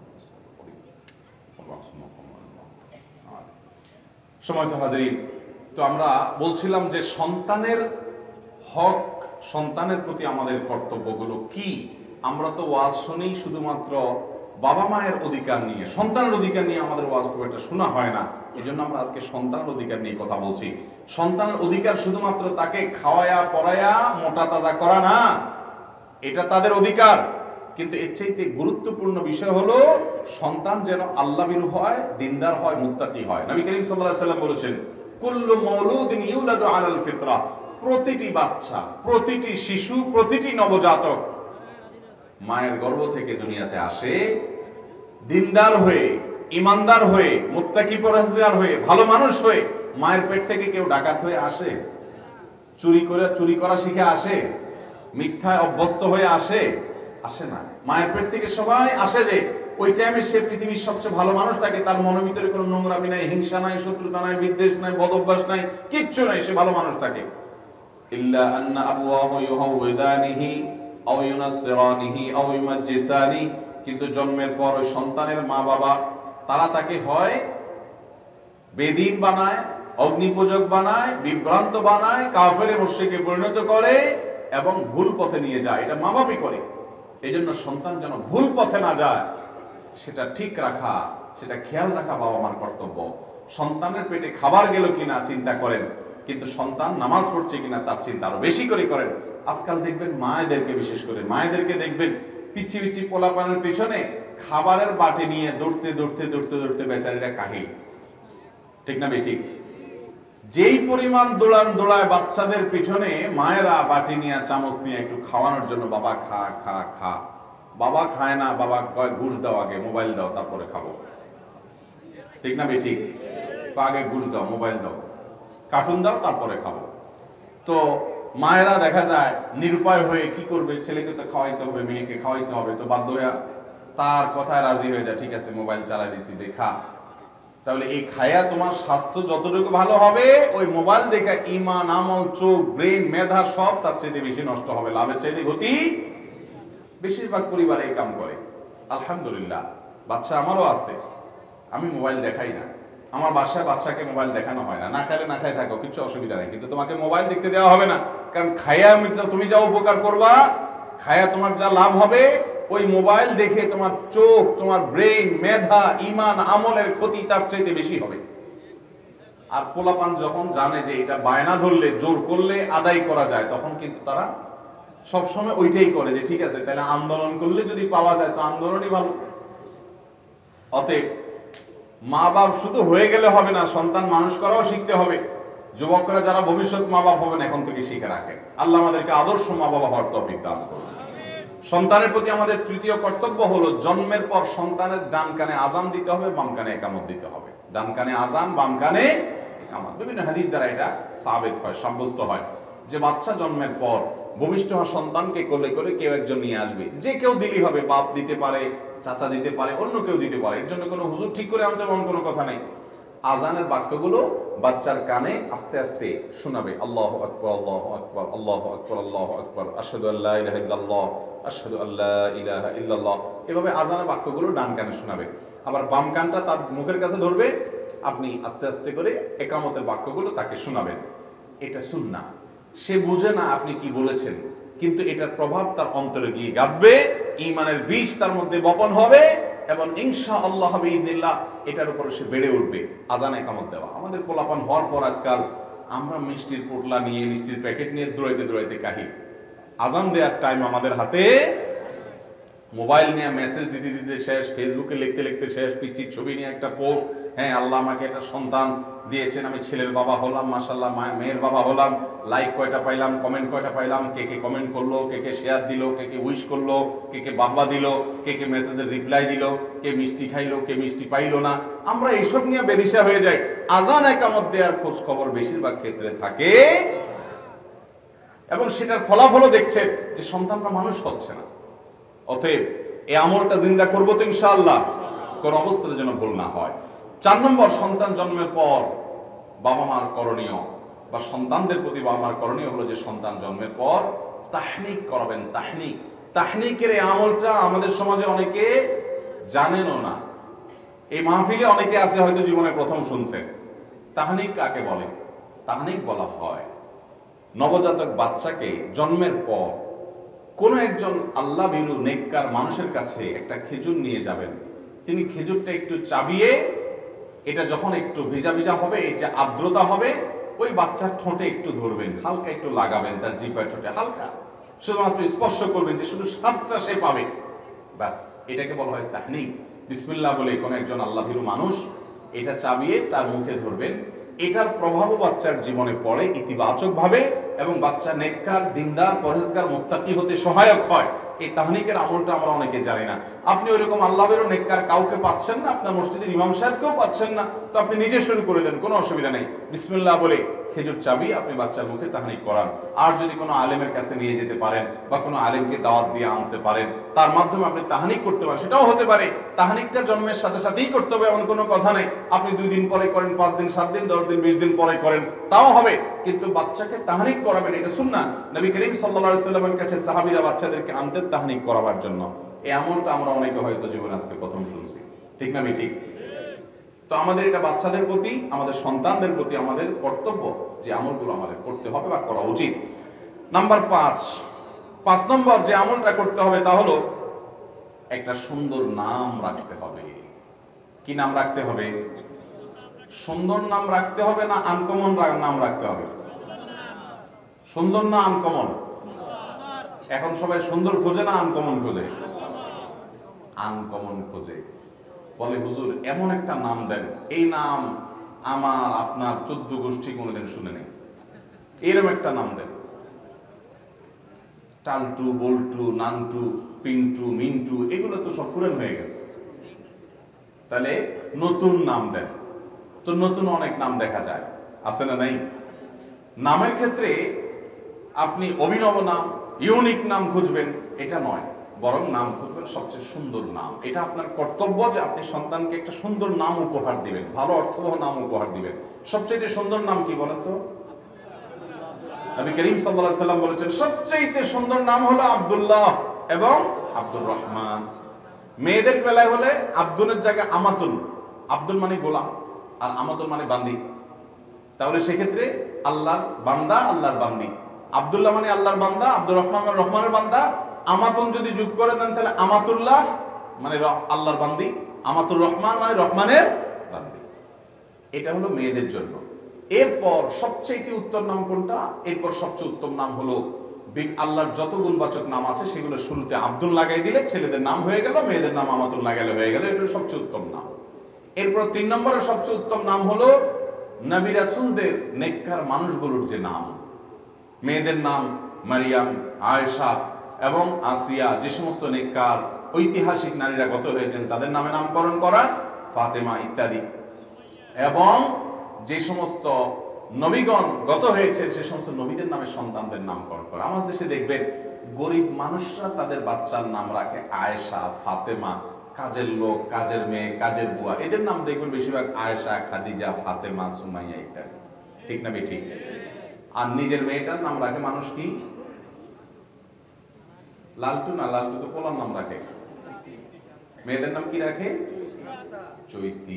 [SPEAKER 1] সময়ত হাজিরিন, তো আমরা বলছিলাম যে সন্তানের হক, সন্তানের প্রতি আমাদের কর্তব্যগুলো কি। আমরা তো ওয়াজ শুনি শুধুমাত্র বাবা মায়ের অধিকার নিয়ে, সন্তানের অধিকার নিয়ে আমাদের ওয়াজ খুব একটা শোনা হয় না। এই জন্য আমরা আজকে সন্তানের অধিকার নিয়ে কথা বলছি। সন্তানের অধিকার শুধুমাত্র তাকে খাওয়ায়া পড়ায়া মোটা তাজা করা না, এটা তাদের অধিকার। কিন্তু এর চাইতে গুরুত্বপূর্ণ বিষয় হলো সন্তান যেন আল্লাহভীরু হয়, দিনদার হয়, মুত্তাকি হয়। নবী করিম সাল্লাল্লাহু আলাইহি ওয়াসাল্লাম বলেছেন, কুল্লু মাউলুদিন ইউলাদু আলাল ফিতরা, প্রতিটি বাচ্চা, প্রতিটি শিশু, প্রতিটি নবজাতক মায়ের গর্ভ থেকে দুনিয়াতে আসে দিনদার হয়ে, ইমানদার হয়ে, মুত্তাকি পরহেজগার হয়ে, ভালো মানুষ হয়ে। মায়ের পেট থেকে কেউ ডাকাত হয়ে আসে? চুরি করে চুরি করা শিখে আসে? মিথ্যায় অভ্যস্ত হয়ে আসে? আসে না। মায়ের পেট থেকে সবাই আসে যে ওই টাইমে সে পৃথিবীর সবচেয়ে ভালো মানুষ থাকে, তার মনের ভিতরে কোনো নোংরামি নাই, হিংসা নাই, শত্রুতা নাই, বিদ্বেষ নাই, বদঅভ্যাস নাই, কিচ্ছু নাই, সে ভালো মানুষ থাকে। ইল্লা আন্না আবওয়াহু ইউহাউদানিহি আও ইউনাসসিরানিহি আও ইউমাজ্জিসানি, কিন্তু জন্মের পর ওই সন্তানের মা বাবা তারা তাকে হয় বেদিন বানায়, অগ্নিপূজক বানায়, বিভ্রান্ত বানায়, কাফেরে মুশরিকে পরিণত করে এবং ভুল পথে নিয়ে যায়। এটা মা বাবাই করে। এই জন্য সন্তান যেন ভুল পথে না যায় সেটা ঠিক রাখা, সেটা খেয়াল রাখা বাবা মার কর্তব্য। সন্তানের পেটে খাবার গেল কিনা চিন্তা করেন, কিন্তু সন্তান নামাজ পড়ছে কিনা তার চিন্তা আরো বেশি করে করেন। আজকাল দেখবেন মায়েদেরকে, বিশেষ করে মায়েদেরকে দেখবেন পিচ্ছি পিচ্ছি পোলাপানের পিছনে খাবারের বাটি নিয়ে দৌড়তে দৌড়তে দৌড়তে দৌড়তে বেচারিরা কাহিল। ঠিক না বেঠিক? যেই পরিমাণ দৌড়ান দৌড়ায় বাচ্চাদের পিছনে মায়েরা বাটি নিয়ে চামচ নিয়ে একটু খাওয়ানোর জন্য, বাবা খা খা খা, বাবা খায় না, বাবা কয় ঘুষ দাও, আগে মোবাইল দাও তারপরে খাবো। ঠিক না বেঠিক? আগে ঘুষ দাও, মোবাইল দাও, কার্টুন দাও তারপরে খাবো। তো মায়েরা দেখা যায় নিরুপায় হয়ে কি করবে, ছেলেকে তো খাওয়াইতে হবে, মেয়েকে খাওয়াইতে হবে, তো বাধ্য হয়ে তার কথায় রাজি হয়ে যায়, ঠিক আছে মোবাইল চালাই দিছি, দেখা। তাহলে এই খায়া তোমার স্বাস্থ্য যতটুকু ভালো হবে, ওই মোবাইল দেখা ইমান, আমল, চোখ, ব্রেন, মেধা সব তার চাইতে বেশি নষ্ট হবে, লাভের চাইতে ক্ষতি। বেশিরভাগ পরিবার এই কাম করে। আলহামদুলিল্লাহ, বাচ্চা আমারও আছে, আমি মোবাইল দেখাই না। আমার বাসায় বাচ্চাকে মোবাইল দেখানো হয় না। না খাইলে না খাই থাকো, কিছু অসুবিধা নেই, কিন্তু তোমাকে মোবাইল দেখতে দেওয়া হবে না। কারণ খায়া তুমি যা উপকার করবা, খায়া তোমার যা লাভ হবে, ওই মোবাইল দেখে তোমার চোখ, তোমার ব্রেন, মেধা, ইমান, আমলের ক্ষতি তার চাইতে বেশি হবে। আর পোলাপান যখন জানে যে এটা বায়না ধরলে, জোর করলে আদায় করা যায়, তখন কিন্তু তারা সবসময় ওইটাই করে যে ঠিক আছে তাহলে আন্দোলন করলে যদি পাওয়া যায় তো আন্দোলনই ভালো। অতএব মা বাপ শুধু হয়ে গেলে হবে না, সন্তান মানুষ করাও শিখতে হবে। যুবকরা যারা ভবিষ্যৎ মা বাপ হবেন এখন থেকে শিখে রাখেন। আল্লাহ আমাদেরকে আদর্শ মা বাবা হওয়ার তৌফিক দান করুন। সন্তানের প্রতি আমাদের তৃতীয় কর্তব্য হলো জন্মের পর সন্তানের ডান কানে আজান দিতে হবে, বাম কানে একামত দিতে হবে। ডান কানে আজান, বাম কানে একামত। বিভিন্ন হাদিস দ্বারা এটা সাবিত হয়, সাব্যস্ত হয় যে বাচ্চা জন্মের পর ভূমিষ্ঠ হওয়া সন্তানকে কোলে করে কেউ একজন নিয়ে আসবে। যে কেউ দিলি হবে, বাপ দিতে পারে, চাচা দিতে পারে, অন্য কেউ দিতে পারে। এর জন্য কোনো হুজুর ঠিক করে আনতে এমন কোনো কথা নেই। আজানের বাক্যগুলো বাচ্চার কানে আস্তে আস্তে শোনাবে। আল্লাহু আকবার, আল্লাহু আকবার, আল্লাহু আকবার, আল্লাহু আকবার, আশহাদু আল্লা ইলাহা ইল্লাল্লাহ, আশহাদু আল্লা ইলাহা ইল্লাল্লাহ। এভাবে আজানের বাক্যগুলো ডান কানে শোনাবে। আবার বাম কানটা তার মুখের কাছে ধরবে, আপনি আস্তে আস্তে করে একামতের বাক্যগুলো তাকে শোনাবেন। এটা সুন্নাহ। সে বুঝে না আপনি কি বলেছেন, কিন্তু এটার প্রভাব তার অন্তরে গিয়ে গাঁথবে, ঈমানের বীজ তার মধ্যে বপন হবে এবং ইনশাআল্লাহ বিইذনিল্লাহ এটার উপরে সে বেড়ে উঠবে। আজান একামত দেওয়া। আমাদের পোলাপান হওয়ার পর আজকাল আমরা মিষ্টির পোটলা নিয়ে, মিষ্টির প্যাকেট নিয়ে দৌড়াইতে দৌড়াইতে কাহিল। আজান দেওয়ার টাইম আমাদের হাতে, মোবাইল নিয়ে মেসেজ দিতে দিতে শেষ, ফেসবুকে লিখতে লিখতে শেষ, পিচ্চির ছবি নিয়ে একটা পোস্ট, হ্যাঁ আল্লাহ আমাকে একটা সন্তান দিয়েছেন, আমি ছেলের বাবা হলাম, মাশাআল্লাহ মেয়ের বাবা হলাম, লাইক কয়টা পাইলাম, কমেন্ট কয়টা পাইলাম, কে কে কমেন্ট করলো, কে কে শেয়ার দিল, কে কে উইশ করলো, কে কে বাহবা দিল, কে কে মেসেজের রিপ্লাই দিল, কে মিষ্টি খাইলো, কে মিষ্টি পাইলো না। আমরা এইসব নিয়ে বেদিশা হয়ে যাই। আজান একামত দেওয়ার খোঁজ খবর বেশিরভাগ ক্ষেত্রে থাকে এবং সেটার ফলাফলও দেখছেন যে সন্তানরা মানুষ হচ্ছে না। অতএব এই আমলটা জিন্দা করবো তো ইনশাআল্লাহ, কোন অবস্থাতে যেন ভুল না হয়। চার নম্বর, সন্তান জন্মের পর বাবা মার করণীয় বা সন্তানদের প্রতি বাবা মার করণীয় হলো যে সন্তান জন্মের পর তাহনিক করাবেন। তাহনিক তাহনিকের এই আমলটা আমাদের সমাজে অনেকে জানেনও না। এই মাহফিলে অনেকে আছে হয়তো জীবনে প্রথম শুনছেন। তাহনিক কাকে বলে? তাহনিক বলা হয় নবজাতক বাচ্চাকে জন্মের পর কোনো একজন আল্লাহ ভীরু নেককার মানুষের কাছে একটা খেজুর নিয়ে যাবেন। তিনি খেজুরটা একটু চাবিয়ে, এটা যখন একটু ভিজা ভিজা হবে, এই যে আর্দ্রতা হবে, ওই বাচ্চার ঠোঁটে একটু ধরবেন, হালকা একটু লাগাবেন, তার জিহ্বার ঠোঁটে হালকা শুধুমাত্র স্পর্শ করবেন, যে শুধু স্বাদটা সে পাবে, ব্যাস। এটাকে বলা হয় তাহনিক। বিসমিল্লাহ বলে কোনো একজন আল্লাহ ভীরু মানুষ এটা চাবিয়ে তার মুখে ধরবেন। এটার প্রভাবও বাচ্চার জীবনে পড়ে ইতিবাচক ভাবে এবং বাচ্চা নেককার, দিনদার, পরহেজগার, মুত্তাকি হতে সহায়ক হয়। এই তাহনিকের আমলটা আমরা অনেকে জানি না। আপনি ওইরকম আল্লাহ বেরো নেককার কাউকে পাচ্ছেন না, আপনার মসজিদের ইমাম সাহেবকেও পাচ্ছেন না, তো আপনি নিজে শুরু করে দেন, কোনো অসুবিধা নেই। বিসমিল্লাহ বলে খেজুর চাবি আপনি বাচ্চার মুখে তাহনিক করান। আর যদি কোনো আলেমের কাছে নিয়ে যেতে পারেন বা কোনো আলেমকে দাওয়াত দিয়ে আনতে পারেন, তার মাধ্যমে আপনি তাহনিক করতে পারেন, সেটাও হতে পারে। তাহনিকটা জন্মের সাথে সাথেই করতে হবে এমন কোনো কথা নেই। আপনি দুই দিন পরে করেন, পাঁচ দিন, সাত দিন, দশ দিন, বিশ দিন পরে করেন, তাও হবে, কিন্তু বাচ্চাকে তাহনিক করাবেন, এটা সুন্নাহ। নবী করিম সাল্লাল্লাহু আলাইহি ওয়াসাল্লামের কাছে সাহাবীরা বাচ্চাদেরকে আনতেন তাহনিক করাবার জন্য। এই আমলটা আমরা অনেকে হয়তো জীবনে আজকে প্রথম শুনছি, ঠিক না? ঠিক। তো আমাদের এটা বাচ্চাদের প্রতি, আমাদের সন্তানদের প্রতি আমাদের কর্তব্য যে আমলগুলো আমাদের করতে হবে বা করা উচিত। নাম্বার পাঁচ পাঁচ নম্বর যে আমলটা করতে হবে তা হলো একটা সুন্দর নাম রাখতে হবে। কি নাম রাখতে হবে? সুন্দর নাম রাখতে হবে না আনকমন নাম রাখতে হবে? সুন্দর না আনকমন? এখন সবাই সুন্দর খোঁজে না আনকমন খোঁজে? আনকমন খোঁজে। বলে হুজুর এমন একটা নাম দেন, এই নাম আমার আপনার চোদ্দ গোষ্ঠী কোনোদিন শুনে নেই, এরকম একটা নাম দেন। টালটু, বল্টু, নান্টু, পিন্টু, মিন্টু, এগুলো তো সব পুরান হয়ে গেছে, তাহলে নতুন নাম দেন। তো নতুন অনেক নাম দেখা যায়, আছে না নাই? নামের ক্ষেত্রে আপনি অভিনব নাম, ইউনিক নাম খুঁজবেন, এটা নয়, বরং নাম খুঁজবেন সবচেয়ে সুন্দর নাম। এটা আপনার কর্তব্য যে আপনি সন্তানকে একটা সুন্দর নাম উপহার দিবেন, ভালো অর্থবহ নাম উপহার দিবেন। সবচেয়ে সুন্দর নাম কি বলেন তো? নবী করিম সাল্লাল্লাহু আলাইহি ওয়াসাল্লাম বলেছেন সবচেয়ে সুন্দর নাম হলো আব্দুল্লাহ এবং আব্দুর রহমান। মেয়েদের বেলায় হলে আব্দুলের জায়গায় আমাতুন, আব্দুল মানে গোলাম আর আমাতুন মানে বান্দি। তাহলে সেক্ষেত্রে আল্লাহর বান্দা, আল্লাহর বান্দি। আব্দুল্লাহ মানে আল্লাহর বান্দা, আব্দুর রহমান মানে রহমানের বান্দা। আমাতুন যদি যোগ করে দেন তাহলে আমাতুল্লাহ মানে আল্লাহর বান্দি, আমাতুর রহমান মানে রহমানের বান্দি। এটা হলো মেয়েদের জন্য। এরপর সবচেয়ে উত্তম নাম কোনটা? এরপর সবচেয়ে উত্তম নাম হলো আল্লাহর যত গুণবাচক নাম আছে সেগুলো শুরুতে আব্দুল লাগাই দিলে ছেলেদের নাম হয়ে গেল, মেয়েদের নাম আমাতুল লাগাইলে হয়ে গেল, এটা সবচেয়ে উত্তম নাম। এরপর তিন নম্বরের সবচেয়ে উত্তম নাম হলো নবী রাসূলদের নেককার মানুষগুলোর যে নাম। মেয়েদের নাম মারিয়াম, আয়েশা এবং আসিয়া, যে সমস্ত নেককার ঐতিহাসিক নারীরা গত হয়েছেন তাদের নামে নামকরণ করা, ফাতেমা ইত্যাদি। এবং যে সমস্ত নবীগণ গত হয়েছে সে সমস্ত নবীদের নামে সন্তানদের নামকরণ করা। আমাদের দেশে দেখবেন গরিব মানুষরা তাদের বাচ্চার নাম রাখে আয়েশা, ফাতেমা, কাজের লোক, কাজের মেয়ে, কাজের বুয়া, এদের নাম দেখবেন বেশিরভাগ আয়েশা, খাদিজা, ফাতেমা, সুমাইয়া ইত্যাদি, ঠিক না ঠিক? আর নিজের মেয়েটার নাম রাখে মানুষ কি? লালটু না, লালটু তো পোলার নাম রাখে। মেয়েদের নাম কি রাখে? চৈতি,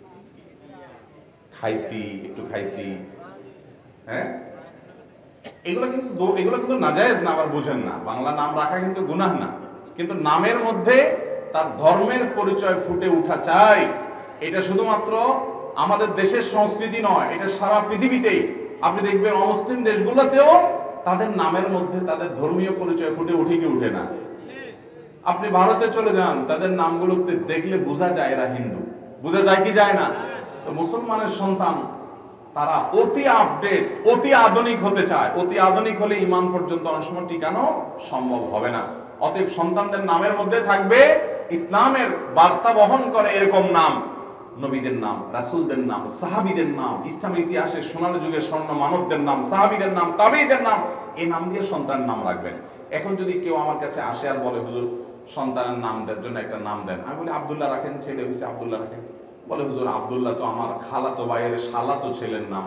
[SPEAKER 1] খাইতি, একটু খাইতি, হ্যাঁ। এগুলো কিন্তু এগুলো কিন্তু নাজায়েজ না, আবার বুঝেন না। বাংলা নাম রাখা কিন্তু গুনাহ না, কিন্তু নামের মধ্যে তার ধর্মের পরিচয় ফুটে উঠা চাই। এটা শুধুমাত্র আমাদের দেশের সংস্কৃতি নয়, এটা সারা পৃথিবীতেই আপনি দেখবেন অমুসলিম দেশগুলোতেও তাদের নামের মধ্যে তাদের ধর্মীয় পরিচয় ফুটে উঠে কি উঠে না? আপনি ভারতে চলে যান, তাদের নামগুলোতে দেখলে বোঝা যায় এরা হিন্দু, বোঝা যায় কি যায় না? তো মুসলমানের সন্তান তারা অতি আপডেট, অতি আধুনিক হতে চায়। অতি আধুনিক হলে ইমান পর্যন্ত অনেক সময় টিকানো সম্ভব হবে না। অতএব সন্তানদের নামের মধ্যে থাকবে ইসলামের বার্তা বহন করে এরকম নাম, নবীদের নাম, রাসূলদের নাম, সাহাবীদের নাম, ইসলাম ইতিহাসের সোনালী যুগের স্বর্ণ মানবদের নাম, সাহাবীদের নাম, তাবেঈদের নাম, এই নাম দিয়ে সন্তানের নাম রাখবেন। এখন যদি কেউ আমার কাছে আসে আর বলে হুজুর সন্তানের নাম দেওয়ার জন্য একটা নাম দেন, আমি বলি আব্দুল্লাহ রাখেন, ছেলে হয়েছে আব্দুল্লাহ রাখেন। বলে হুজুর আব্দুল্লাহ তো আমার খালাতো ভাইয়ের শালাতো ছেলের নাম,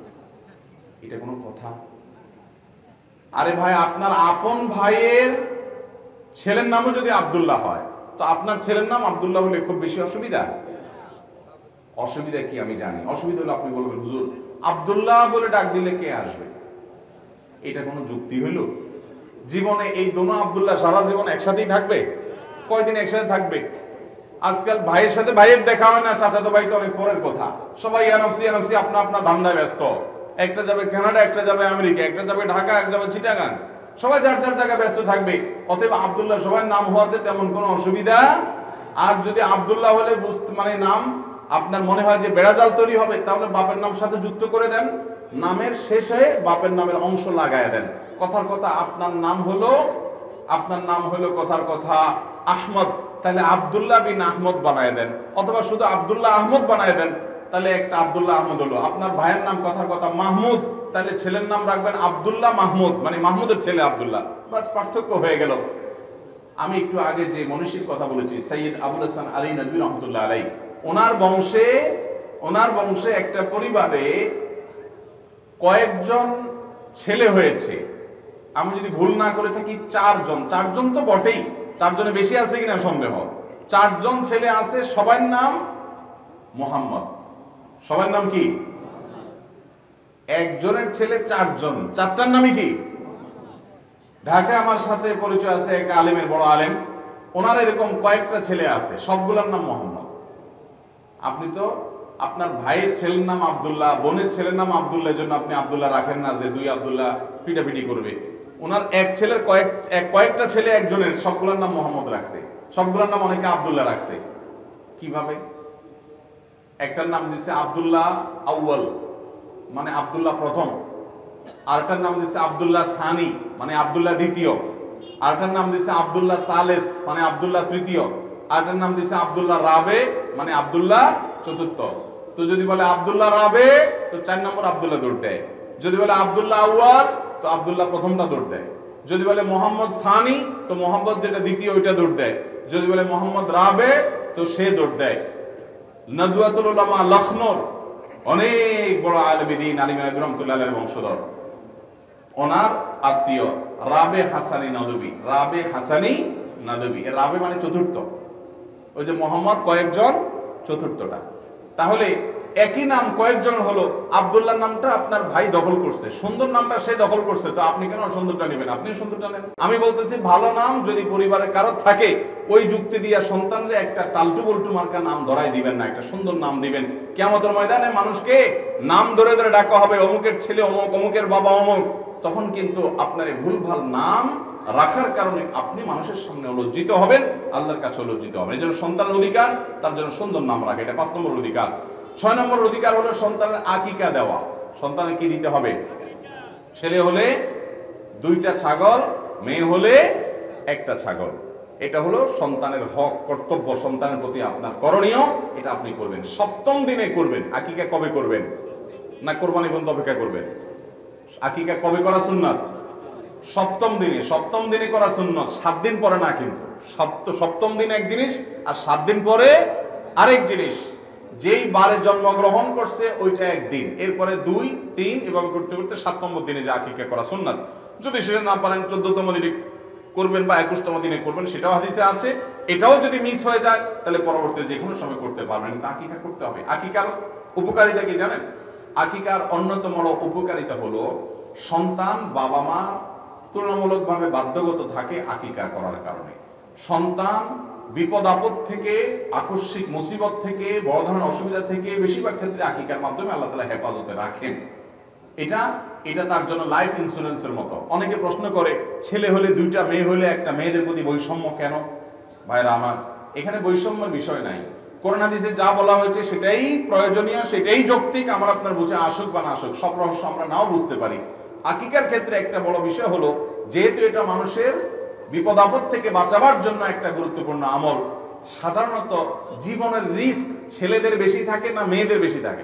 [SPEAKER 1] এটা কোনো কথা? আরে ভাই, আপনার আপন ভাইয়ের ছেলের নামও যদি আব্দুল্লাহ হয় তো আপনার ছেলের নাম আব্দুল্লাহ হলে খুব বেশি অসুবিধা? অসুবিধা কি আমি জানি। অসুবিধা হলো আপনি বলবেন হুজুর আব্দুল্লাহ বলে ডাক দিলে কে আসবে, এটা কোনো যুক্তি হইল? জীবনে এই দোনো আব্দুল্লাহ সারা জীবন একসাথেই থাকবে? কয়দিন একসাথে থাকবে? আজকাল ভাইয়ের সাথে ভাইয়ের দেখা হয় না, চাচাতো ভাই তো অনেক পরের কথা। সবাই এনএফসি এনএফসি আপনা আপনা ধান্দায় ব্যস্ত। একটা যাবে কানাডা, একটা যাবে আমেরিকা, একটা যাবে ঢাকা, এক যাবে চিটাগাং, সবাই যার যার জায়গায় ব্যস্ত থাকবে। অতএব আব্দুল্লাহ সবার নাম হওয়াতে তেমন কোনো অসুবিধা। আর যদি আব্দুল্লাহ হলে বুঝতে মানে নাম আপনার মনে হয় যে বেড়াজাল তৈরি হবে, তাহলে বাপের নাম সাথে যুক্ত করে দেন, নামের শেষে বাপের নামের অংশ লাগায় দেন। কথার কথা আপনার নাম হলো আপনার নাম হলো কথার কথা আহমদ, তাহলে আব্দুল্লাহ বিন আহমদ বানায় দেন, অথবা শুধু আব্দুল্লাহ আহমদ বানায় দেন। তাহলে একটা আব্দুল্লাহ আহমদ হলো। আপনার ভাইয়ের নাম কথার কথা মাহমুদ, তাহলে ছেলের নাম রাখবেন আব্দুল্লাহ মাহমুদ, মানে মাহমুদের ছেলে আব্দুল্লাহ, বাস পার্থক্য হয়ে গেল। আমি একটু আগে যে মনীষীর কথা বলেছি সৈয়দ আবুল হাসান আলী নদভী রহমতুল্লাহ আলাই, ওনার বংশে ওনার বংশে একটা পরিবারে কয়েকজন ছেলে হয়েছে, আমি যদি ভুল না করে থাকি চারজন, চারজন তো বটেই, চারজনে বেশি আছে কিনা সন্দেহ, চারজন ছেলে আছে, সবার নাম মোহাম্মদ। সবার নাম কি? একজনের ছেলে চারজন, চারটার নামই কি? ঢাকায় আমার সাথে পরিচয় আছে এক আলেমের, বড় আলেম, ওনার এরকম কয়েকটা ছেলে আছে, সবগুলোর নাম মোহাম্মদ। আপনি তো আপনার ভাইয়ের ছেলের নাম আব্দুল্লাহ, বোনের ছেলের নাম আব্দুল্লাহ, জন্য আপনি আব্দুল্লাহ রাখেন না যে দুই আব্দুল্লাহ পিটাপিটি করবে। ওনার এক ছেলের কয়েক কয়েকটা ছেলে একজনের, সবগুলোর নাম মোহাম্মদ রাখছে, সবগুলোর নাম অনেকে আব্দুল্লাহ রাখছে। কিভাবে? একটার নাম দিচ্ছে আব্দুল্লাহ আউয়াল, মানে আব্দুল্লাহ প্রথম, আরেকটার নাম দিচ্ছে আব্দুল্লাহ সানি, মানে আব্দুল্লাহ দ্বিতীয়, আরেকটার নাম দিচ্ছে আব্দুল্লাহ সালেস, মানে আব্দুল্লাহ তৃতীয়, আরেকটার নাম দিচ্ছে আব্দুল্লাহ রাবে, মানে আব্দুল্লাহ চতুর্থ। তো যদি বলে আব্দুল্লাহ রাবে তো চার নম্বর আব্দুল্লাহ দৌড় দেয়, যদি বলে আব্দুল্লাহ আউয়াল তো আব্দুল্লাহ প্রথমটা দৌড় দেয়, যদি বলে মোহাম্মদ সানি তো মোহাম্মদ যেটা দ্বিতীয় ওইটা দৌড় দেয়, যদি বলে মোহাম্মদ রাবে তো সে দৌড় দেয়। নদওয়াতুল উলামা লখনৌর অনেক বড় আলেম দ্বীন আলী নদভী রহমতুল্লাহ আলাইহির বংশধর, ওনার আত্মীয় রাবে হাসানি নদভী, রাবে হাসানি নদভী, রাবে মানে চতুর্থ, ওই যে মোহাম্মদ কয়েকজন, চতুর্থটা। তাহলে একই নাম কয়েকজন হলো, আব্দুল্লাহ নামটা আপনার ভাই দখল করছে, সুন্দর নামটা সে দখল করছে, তো আপনি কেন সুন্দরটা নেবেন? আপনি সুন্দরটা নেন। আমি বলতেছি ভালো নাম যদি পরিবারের কারো থাকে, ওই যুক্তি দিয়া সন্তানরে একটা টালটু বল্টু মার্কা নাম ধরাই দিবেন না, একটা সুন্দর নাম দিবেন। কিয়ামতের ময়দানে মানুষকে নাম ধরে ধরে ডাকা হবে, অমুকের ছেলে অমুক, অমুকের বাবা অমুক, তখন কিন্তু আপনার এই ভুলভাল নাম রাখার কারণে আপনি মানুষের সামনে লজ্জিত হবেন, আল্লাহর কাছে লজ্জিত হবেন। এই জন্য সন্তানের অধিকার তার জন্য সুন্দর নাম রাখে, এটা পাঁচ নম্বর অধিকার। ছয় নম্বর অধিকার হলো সন্তানের আকিকা দেওয়া। সন্তানের কি দিতে হবে? ছেলে হলে দুইটা ছাগল, মেয়ে হলে একটা ছাগল। এটা হলো সন্তানের হক, কর্তব্য, সন্তানের প্রতি আপনার করণীয়, এটা আপনি করবেন। সপ্তম দিনে করবেন। আকিকা কবে করবেন? না কোরবানি পর্যন্ত অপেক্ষা করবেন? আকিকা কবে করা সুন্নাত? সপ্তম দিনে। সপ্তম দিনে করা সুন্নাত, সাত দিন পরে না কিন্তু। সপ্তম দিন এক জিনিস আর সাত দিন পরে আরেক জিনিস। যেই বারে জন্মগ্রহণ করছে ওইটা একদিন, এরপরে দুই তিন এভাবে করতে করতে সাত নম্বর দিনে যে আকিকা করা সুন্নাত। যদি সেটা না পারেন চোদ্দতম দিনে করবেন বা একুশতম দিনে করবেন, সেটাও হাদিসে আছে। এটাও যদি মিস হয়ে যায় তাহলে পরবর্তীতে যে কোনো সময় করতে পারবেন, কিন্তু আকিকা করতে হবে। আকিকার উপকারিতা কি জানেন? আকিকার অন্যতম উপকারিতা হলো সন্তান বাবা মা তুলনামূলকভাবে বাধ্যগত থাকে আকিকা করার কারণে। সন্তান বিপদ আপদ থেকে, আকস্মিক মুসিবত থেকে, বড় ধরনের অসুবিধা থেকে বেশিরভাগ ক্ষেত্রে আকিকার মাধ্যমে আল্লাহ তাআলা হেফাজতে রাখেন। এটা এটা তার জন্য লাইফ ইন্স্যুরেন্সের মতো। অনেকে প্রশ্ন করে ছেলে হলে দুইটা, মেয়ে হলে একটা, মেয়েদের প্রতি বৈষম্য কেন? ভাইরা আমার, এখানে বৈষম্যের বিষয় নাই। কোরআন হাদিসে যা বলা হয়েছে সেটাই প্রয়োজনীয়, সেটাই যৌক্তিক। আমার আপনার বুঝে আসুক বা না আসুক, সব রহস্য আমরা নাও বুঝতে পারি। আকিকার ক্ষেত্রে একটা বড় বিষয় হলো, যেহেতু এটা মানুষের বিপদ আপদ থেকে বাঁচাবার জন্য একটা গুরুত্বপূর্ণ আমল, সাধারণত জীবনের রিস্ক ছেলেদের বেশি থাকে না মেয়েদের বেশি থাকে?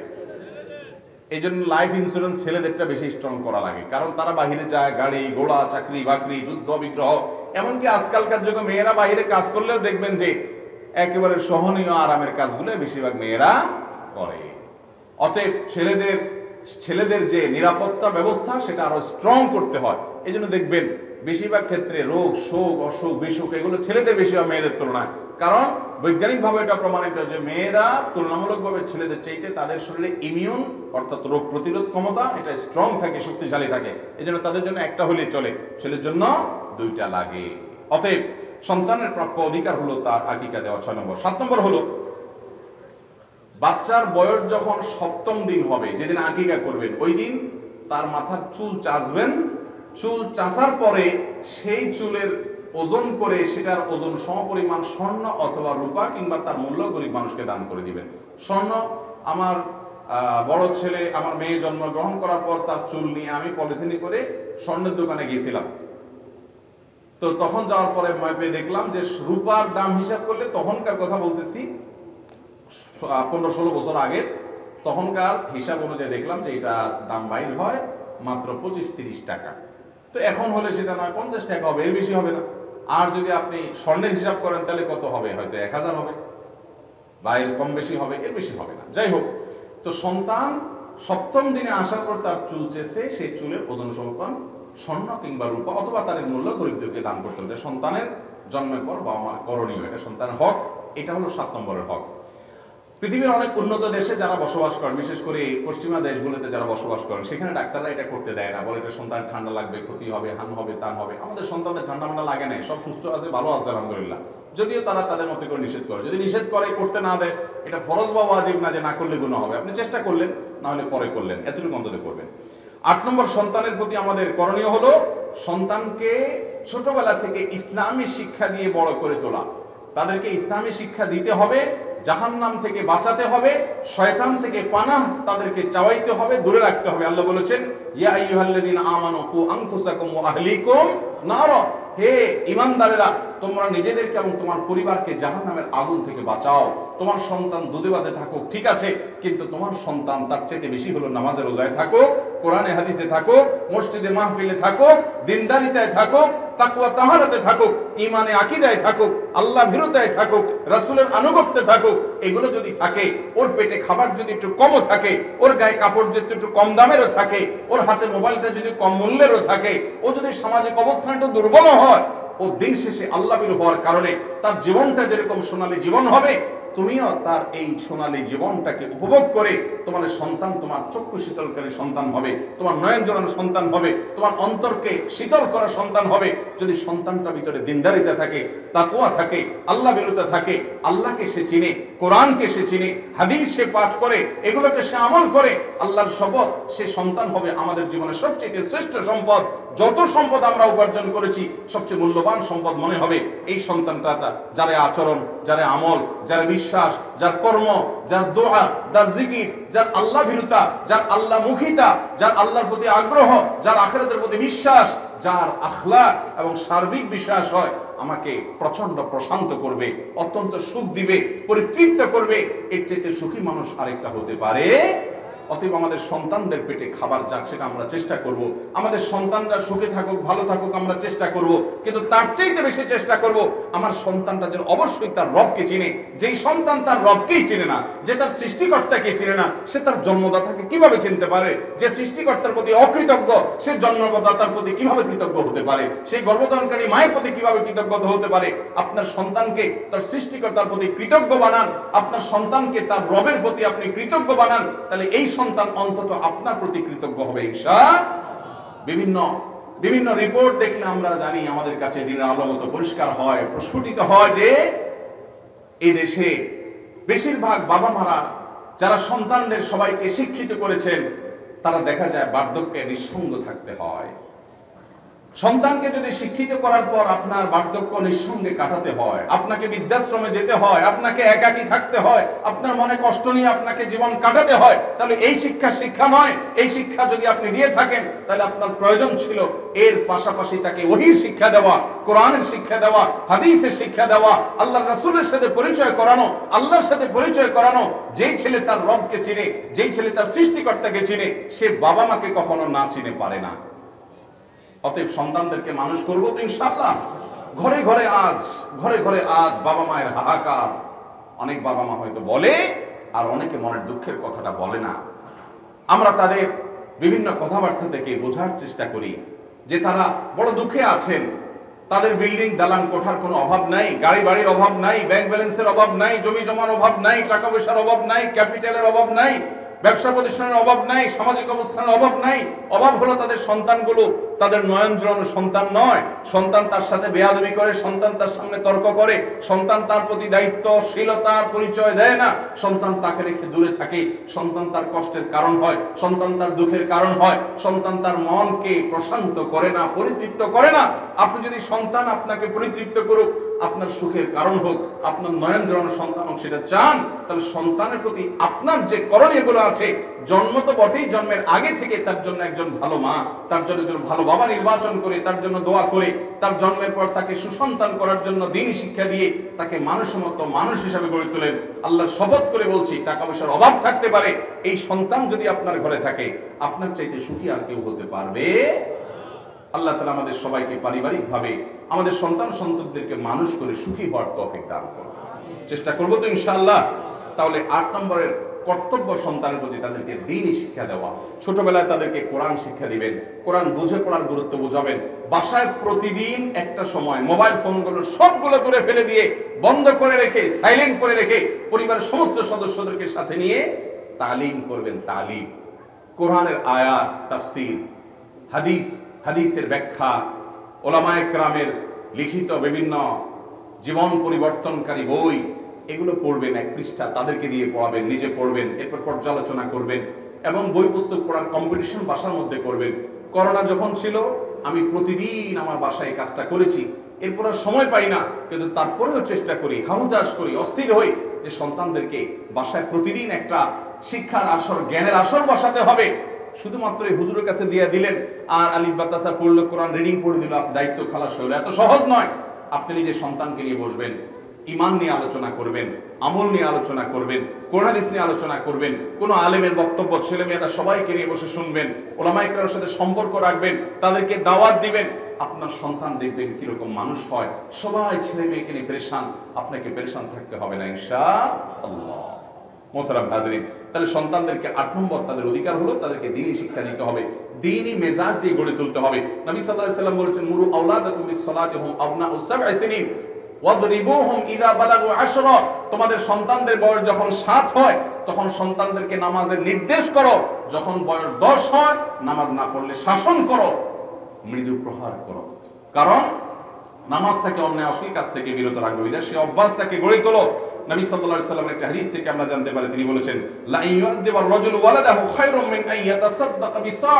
[SPEAKER 1] এই জন্য লাইফ ইন্স্যুরেন্স ছেলেদেরটা বেশি স্ট্রং করা লাগে, কারণ তারা বাহিরে যায়, গাড়ি ঘোড়া, চাকরি বাকরি, যুদ্ধ বিগ্রহ, এমনকি আজকালকার যুগে মেয়েরা বাহিরে কাজ করলেও দেখবেন যে একেবারে সহনীয় আরামের কাজগুলো বেশিরভাগ মেয়েরা করে। অতএব ছেলেদের ছেলেদের যে নিরাপত্তা ব্যবস্থা সেটা আরো স্ট্রং করতে হয়। এই জন্য দেখবেন বেশিরভাগ ক্ষেত্রে রোগ, শোক, অসুখ, বিসুখ এগুলো ছেলেদের বেশি হয় মেয়েদের তুলনায়। কারণ বৈজ্ঞানিকভাবে এটা প্রমাণিত যে মেয়েরা তুলনামূলকভাবে ছেলেদের চাইতে তাদের শরীরে ইমিউন অর্থাৎ রোগ প্রতিরোধ ক্ষমতা এটা স্ট্রং থাকে, শক্তিশালী থাকে। এই জন্য তাদের জন্য একটা হলে চলে, ছেলের জন্য দুইটা লাগে। অতএব সন্তানের প্রাপ্য অধিকার হলো তার আকিকা দেওয়া, ছয় নম্বর। সাত নম্বর হলো বাচ্চার বয়স যখন সপ্তম দিন হবে, যেদিন আকিকা করবেন, ওই দিন তার মাথার চুল চাষবেন। চুল চাষার পরে সেই চুলের ওজন করে সেটার ওজন সমপরিমাণ স্বর্ণ অথবা রূপা কিংবা তার মূল্য গরিব মানুষকে দান করে দিবেন। স্বর্ণ, আমার বড় ছেলে, আমার মেয়ে জন্মগ্রহণ করার পর তার চুল নিয়ে আমি পলিথিনে করে স্বর্ণের দোকানে গিয়েছিলাম। তো তখন যাওয়ার পরে মাপে দেখলাম যে রূপার দাম হিসাব করলে, তখনকার কথা বলতেছি পনেরো ষোলো বছর আগে, তখনকার হিসাব অনুযায়ী দেখলাম যে এটা দাম বাইর হয় মাত্র পঁচিশ তিরিশ টাকা। তো এখন হলে সেটা নয় পঞ্চাশ টাকা হবে, এর বেশি হবে না। আর যদি আপনি স্বর্ণের হিসাব করেন তাহলে কত হবে, হয়তো এক হাজার হবে বা এর কম বেশি হবে, এর বেশি হবে না। যাই হোক, তো সন্তান সপ্তম দিনে আসার পর তার চুল চেষে সেই চুলের ওজন সমর্পণ স্বর্ণ কিংবা রূপা অথবা তার মূল্য গরিবদেরকে দান করতে হবে। সন্তানের জন্মের পর বাবা মার করণীয়, এটা সন্তানের হক। এটা হলো সাত নম্বরের হক। পৃথিবীর অনেক উন্নত দেশে যারা বসবাস করেন, বিশেষ করে পশ্চিমা দেশগুলোতে যারা বসবাস করেন, সেখানে ডাক্তাররা এটা করতে দেয় না, বলে এটা সন্তান ঠান্ডা লাগবে, ক্ষতি হবে, হান হবে, তান হবে। আমাদের সন্তানদের ঠান্ডা মান্ডা লাগে না, সব সুস্থ আছে, ভালো আছে আলহামদুলিল্লাহ। যদিও তারা তাদের মতো করে নিষেধ করে, যদি নিষেধ করে করতে না দেয়, এটা ফরজ বা ওয়াজিব না যে না করলে গুনাহ হবে। আপনি চেষ্টা করলেন, না হলে পরে করলেন, এতটুকু অন্তত করবেন। আট নম্বর, সন্তানের প্রতি আমাদের করণীয় হলো সন্তানকে ছোটবেলা থেকে ইসলামী শিক্ষা দিয়ে বড় করে তোলা। তাদেরকে ইসলামী শিক্ষা দিতে হবে, জাহান্নাম থেকে বাঁচাতে হবে, শয়তান থেকে পানাহ তাদেরকে চাওয়াইতে হবে, দূরে রাখতে হবে। আল্লাহ বলেছেন, ইয়া আইয়ুহাল্লাযীনা আমানু কু আনফুসাকুম ওয়া আহলিকুম নারা, হে ঈমানদারেরা, তোমরা নিজেদেরকে এবং তোমার পরিবারকে জাহান্নামের আগুন থেকে বাঁচাও। তোমার সন্তান দুধে ভাতে থাকুক, ঠিক আছে, কিন্তু তোমার সন্তান তার চাইতে বেশি হলো নামাজে রোজায় থাকুক, কোরআনে হাদিসে থাকুক, মসজিদে মাহফিলে থাকুক, দিনদারিতায় থাকুক, তাকওয়া তাহারাতে থাকুক, ঈমানে আকীদায় থাকুক, আল্লাহ ভীরুতায় থাকুক, রাসূলের আনুগত্যে থাকুক। এগুলো যদি থাকে, ওর পেটে খাবার যদি একটু কমও থাকে, ওর গায়ে কাপড় যদি একটু কম দামেরও থাকে, ওর হাতে মোবাইলটা যদি কম মূল্যেরও থাকে, ও যদি সামাজিক অবস্থান একটু দুর্বল হয়, ও দিন শেষে আল্লাহ ভীরু হওয়ার কারণে তার জীবনটা যেরকম সোনালী জীবন হবে, তুমিও তার এই সোনালী জীবনটাকে উপভোগ করে তোমার সন্তান তোমার চক্ষু শীতলকারী সন্তান হবে, তোমার নয়ন জড়ানো সন্তান হবে, তোমার অন্তরকে শীতল করা সন্তান হবে। যদি সন্তানটার ভিতরে দিনদারিতা থাকে, তাকওয়া থাকে, আল্লাহ ভীরুতা থাকে, আল্লাহকে সে চিনে, কোরআনকে সে চিনে, হাদিস সে পাঠ করে, এগুলোকে সে আমল করে, আল্লাহর শপথ, সে সন্তান হবে আমাদের জীবনের সবচেয়ে শ্রেষ্ঠ সম্পদ। যত সম্পদ আমরা উপার্জন করেছি, সবচেয়ে মূল্যবান সম্পদ মনে হবে এই সন্তানটা, যার আচরণ, যার আমল, যার বিশ্বাস, যার কর্ম, যার দোয়া, যার জিকির, যার আল্লাহ ভীরুতা, যার আল্লাহ মুখিতা, যার আল্লাহর প্রতি আগ্রহ, যার আখিরাতের প্রতি বিশ্বাস, যার আখলাক এবং সার্বিক বিশ্বাস হয়, আমাকে প্রচন্ড প্রশান্ত করবে, অত্যন্ত সুখ দিবে, পরিতৃপ্ত করবে। এর চাইতে সুখী মানুষ আরেকটা হতে পারে? অতএব আমাদের সন্তানদের পেটে খাবার যাক, সেটা আমরা চেষ্টা করব। আমাদের সন্তানরা সুখে থাকুক, ভালো থাকুক, আমরা চেষ্টা করব। কিন্তু তার চাইতে বেশি চেষ্টা করব আমার সন্তানটা যেন অবশ্যই তার রবকে চিনে। যেই সন্তান তার রবকেই চিনে না, যে তার সৃষ্টিকর্তাকে চিনে না, সে তার জন্মদাতাকে কিভাবে চিনতে পারে? যে সৃষ্টিকর্তার প্রতি অকৃতজ্ঞ, সে জন্মদাতার প্রতি কিভাবে কৃতজ্ঞ হতে পারে? সেই গর্ভধারণকারী মায়ের প্রতি কিভাবে কৃতজ্ঞ হতে পারে? আপনার সন্তানকে তার সৃষ্টিকর্তার প্রতি কৃতজ্ঞ বানান, আপনার সন্তানকে তার রবের প্রতি আপনি কৃতজ্ঞ বানান, তাহলে এই সন্তান অন্তত আপনার প্রতি কৃতজ্ঞ হবে ইনশাআল্লাহ। বিভিন্ন বিভিন্ন রিপোর্ট দেখলে আমরা জানি, আমাদের কাছে দিনের আলো মতো পরিষ্কার হয়, প্রস্ফুটিত হয় যে এই দেশে বেশিরভাগ বাবা মারা যারা সন্তানদের সবাইকে শিক্ষিত করেছেন, তারা দেখা যায় বার্ধক্যে নিঃসঙ্গ থাকতে হয়। সন্তানকে যদি শিক্ষিত করার পর আপনার বার্ধক্য নিঃসঙ্গে কাটাতে হয়, আপনাকে বৃদ্ধাশ্রমে যেতে হয়, আপনাকে একাকী থাকতে হয়, আপনার মনে কষ্ট নিয়ে আপনাকে জীবন কাটাতে হয়, তাহলে এই শিক্ষা শিক্ষা নয়। এই শিক্ষা যদি আপনি দিয়ে থাকেন, তাহলে আপনার প্রয়োজন ছিল এর পাশাপাশি তাকে ওহীর শিক্ষা দেওয়া, কোরআনের শিক্ষা দেওয়া, হাদিসের শিক্ষা দেওয়া, আল্লাহর রাসূলের সাথে পরিচয় করানো, আল্লাহর সাথে পরিচয় করানো। যেই ছেলে তার রবকে চিনে, যেই ছেলে তার সৃষ্টিকর্তাকে চিনে, সে বাবা মাকে কখনো না চিনে পারে না। অতএব সন্তানদেরকে মানুষ করবো তো ইনশাআল্লাহ। ঘরে ঘরে আজ ঘরে ঘরে আজ বাবা মায়ের হাহাকার। অনেক বাবা মা হয়তো বলে, আর অনেকে মনের দুঃখের কথাটা বলে না। আমরা তাদের বিভিন্ন কথাবার্তা থেকে বোঝার চেষ্টা করি যে তারা বড় দুঃখে আছেন। তাদের বিল্ডিং দালান কোঠার কোনো অভাব নাই, গাড়ি বাড়ির অভাব নাই, ব্যাংক ব্যালেন্সের অভাব নাই, জমি জমার অভাব নাই, টাকা পয়সার অভাব নাই, ক্যাপিটালের অভাব নাই, ব্যবসা প্রতিষ্ঠানের অভাব নাই, সামাজিক অবস্থানের অভাব নাই। অভাব হলো তাদের সন্তানগুলো তাদের নয়ন জড়ানো সন্তান নয়। সন্তান তার সাথে বেয়াদবি করে, সন্তান তার সামনে তর্ক করে, সন্তান তার প্রতি দায়িত্বশীলতার পরিচয় দেয় না, সন্তান তাকে রেখে দূরে থাকে, সন্তান তার কষ্টের কারণ হয়, সন্তান তার দুঃখের কারণ হয়, সন্তান তার মনকে প্রশান্ত করে না, পরিতৃপ্ত করে না। আপনি যদি সন্তান আপনাকে পরিতৃপ্ত করুক, আপনার সুখের কারণ হোক, আপনার নয়ন জড়ানো সন্তান হোক, সেটা চান, তাহলে সন্তানের প্রতি আপনার যে করণীয়গুলো আছে, জন্ম তো বটেই, জন্মের আগে থেকে তার জন্য একজন ভালো মা, তার জন্য একজন ভালো বাবা নির্বাচন করে, তার জন্য দোয়া করে, তার জন্মের পর তাকে সুসন্তান করার জন্য দ্বীনি শিক্ষা দিয়ে তাকে মানুষের মতো মানুষ হিসাবে গড়ে তোলেন। আল্লাহর শপথ করে বলছি, টাকা পয়সার অভাব থাকতে পারে, এই সন্তান যদি আপনার ঘরে থাকে, আপনার চাইতে সুখী আর কেউ হতে পারবে। আল্লাহ তাআলা আমাদের সবাইকে পারিবারিকভাবে আমাদের সন্তান সন্ততিদেরকে মানুষ করে সুখী হওয়ার তৌফিক দান করুন। চেষ্টা করব তো ইনশাআল্লাহ। তাহলে আট নম্বরের কর্তব্য, সন্তানের প্রতি তাদেরকে দ্বীনি শিক্ষা দেওয়া। ছোটবেলায় তাদেরকে কোরআন শিক্ষা দিবেন, কোরআন বুঝে পড়ার গুরুত্ব বুঝাবেন। বাসায় প্রতিদিন একটা সময় মোবাইল ফোনগুলো সবগুলো দূরে ফেলে দিয়ে, বন্ধ করে রেখে, সাইলেন্ট করে রেখে, পরিবারের সমস্ত সদস্যদেরকে সাথে নিয়ে তালিম করবেন। তালিম, কোরআনের আয়াত, তাফসীর, হাদিস, হাদিসের ব্যাখ্যা, ওলামায়ে কেরামের লিখিত বিভিন্ন জীবন পরিবর্তনকারী বই, এগুলো পড়বেন। এক পৃষ্ঠা তাদেরকে দিয়ে পড়াবেন, নিজে পড়বেন, এরপর পর্যালোচনা করবেন এবং বই পুস্তক পড়ার কম্পিটিশন বাসার মধ্যে করবেন। করোনা যখন ছিল, আমি প্রতিদিন আমার বাসায় কাজটা করেছি, এরপর আর সময় পাই না, কিন্তু তারপরেও চেষ্টা করি, হাহুতাশ করি, অস্থির হই যে সন্তানদেরকে বাসায় প্রতিদিন একটা শিক্ষার আসর, জ্ঞানের আসর বসাতে হবে। শুধুমাত্র এই হুজুরের কাছে দিয়ে দিলেন আর আলিফ বাতাসা পড়লো, কোরআন রিডিং পড়ে দিল, দায়িত্ব খালাস হলো, এত সহজ নয়। আপনি নিজে সন্তানকে নিয়ে বসবেন, ঈমান নিয়ে আলোচনা করবেন, আমল নিয়ে আলোচনা করবেন, কোরআন হাদিস নিয়ে আলোচনা করবেন, কোন আলেমের বক্তব্য ছেলে মেয়েরা সবাইকে নিয়ে বসে শুনবেন, ওলামায়ে কেরামের সাথে সম্পর্ক রাখবেন, তাদেরকে দাওয়াত দিবেন। আপনার সন্তান দেখবেন কিরকম মানুষ হয়। সবাই ছেলে মেয়েকে নিয়ে পেরেশান, আপনাকে পেরেশান থাকতে হবে না ইনশাআল্লাহ। মোহতারাম হাজরিন, তাহলে সন্তানদেরকে আট নম্বর তাদের অধিকার হলো তাদেরকে দ্বীনি শিক্ষা দিতে হবে, দ্বীনি মেজাজ দিয়ে গড়ে তুলতে হবে। নবী সাল্লাল্লাহু আলাইহি সাল্লাম বলেছেন, মুরু আওলাদাকুম বিস-সালাতি হুম আবনাউ সাব'i সিনিন ওয়াদরিবুহুম ইযা বালাগু আশরা। তোমাদের সন্তানদের বয়স যখন সাত হয়, তখন সন্তানদেরকে নামাজের নির্দেশ করো। যখন বয়স দশ হয়, নামাজ না পড়লে শাসন করো, মৃদু প্রহার করো। কারণ নামাজ থেকে অন্যায় অশ্লীল কাজ থেকে বিরত রাখবে, বিধায় সে অভ্যাসটাকে গড়ে তোলো। নবী সাল্লাল্লাহু আলাইহি সাল্লামের একটা হাদিস থেকে আমরা জানতে পারি, তিনি বলেছেন, লা ইউআদিবার রাজুলু ওয়ালাদাহু খায়রুম মিন আন ইয়াতাসাদ্দাকা বিসা'।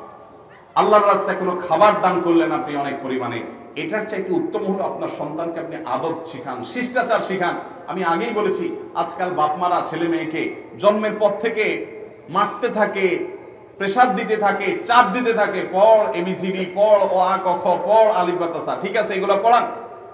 [SPEAKER 1] আল্লাহর রাস্তায় কোনো খাবার দান করলেন আপনি অনেক পরিমাণে, এটার চাইতে উত্তম হলো আপনার সন্তানকে আপনি আদব শিখান, শিষ্টাচার শিখান। আমি আগেই বলেছি, আজকাল বাপ মারা ছেলে মেয়েকে জন্মের পর থেকে মারতে থাকে, প্রেসার দিতে থাকে, চাপ দিতে থাকে, পড় এবিসিডি, পড় অ আ ক খ, পড় আলিফ বা তাসা, ঠিক আছে এগুলো পড়ান,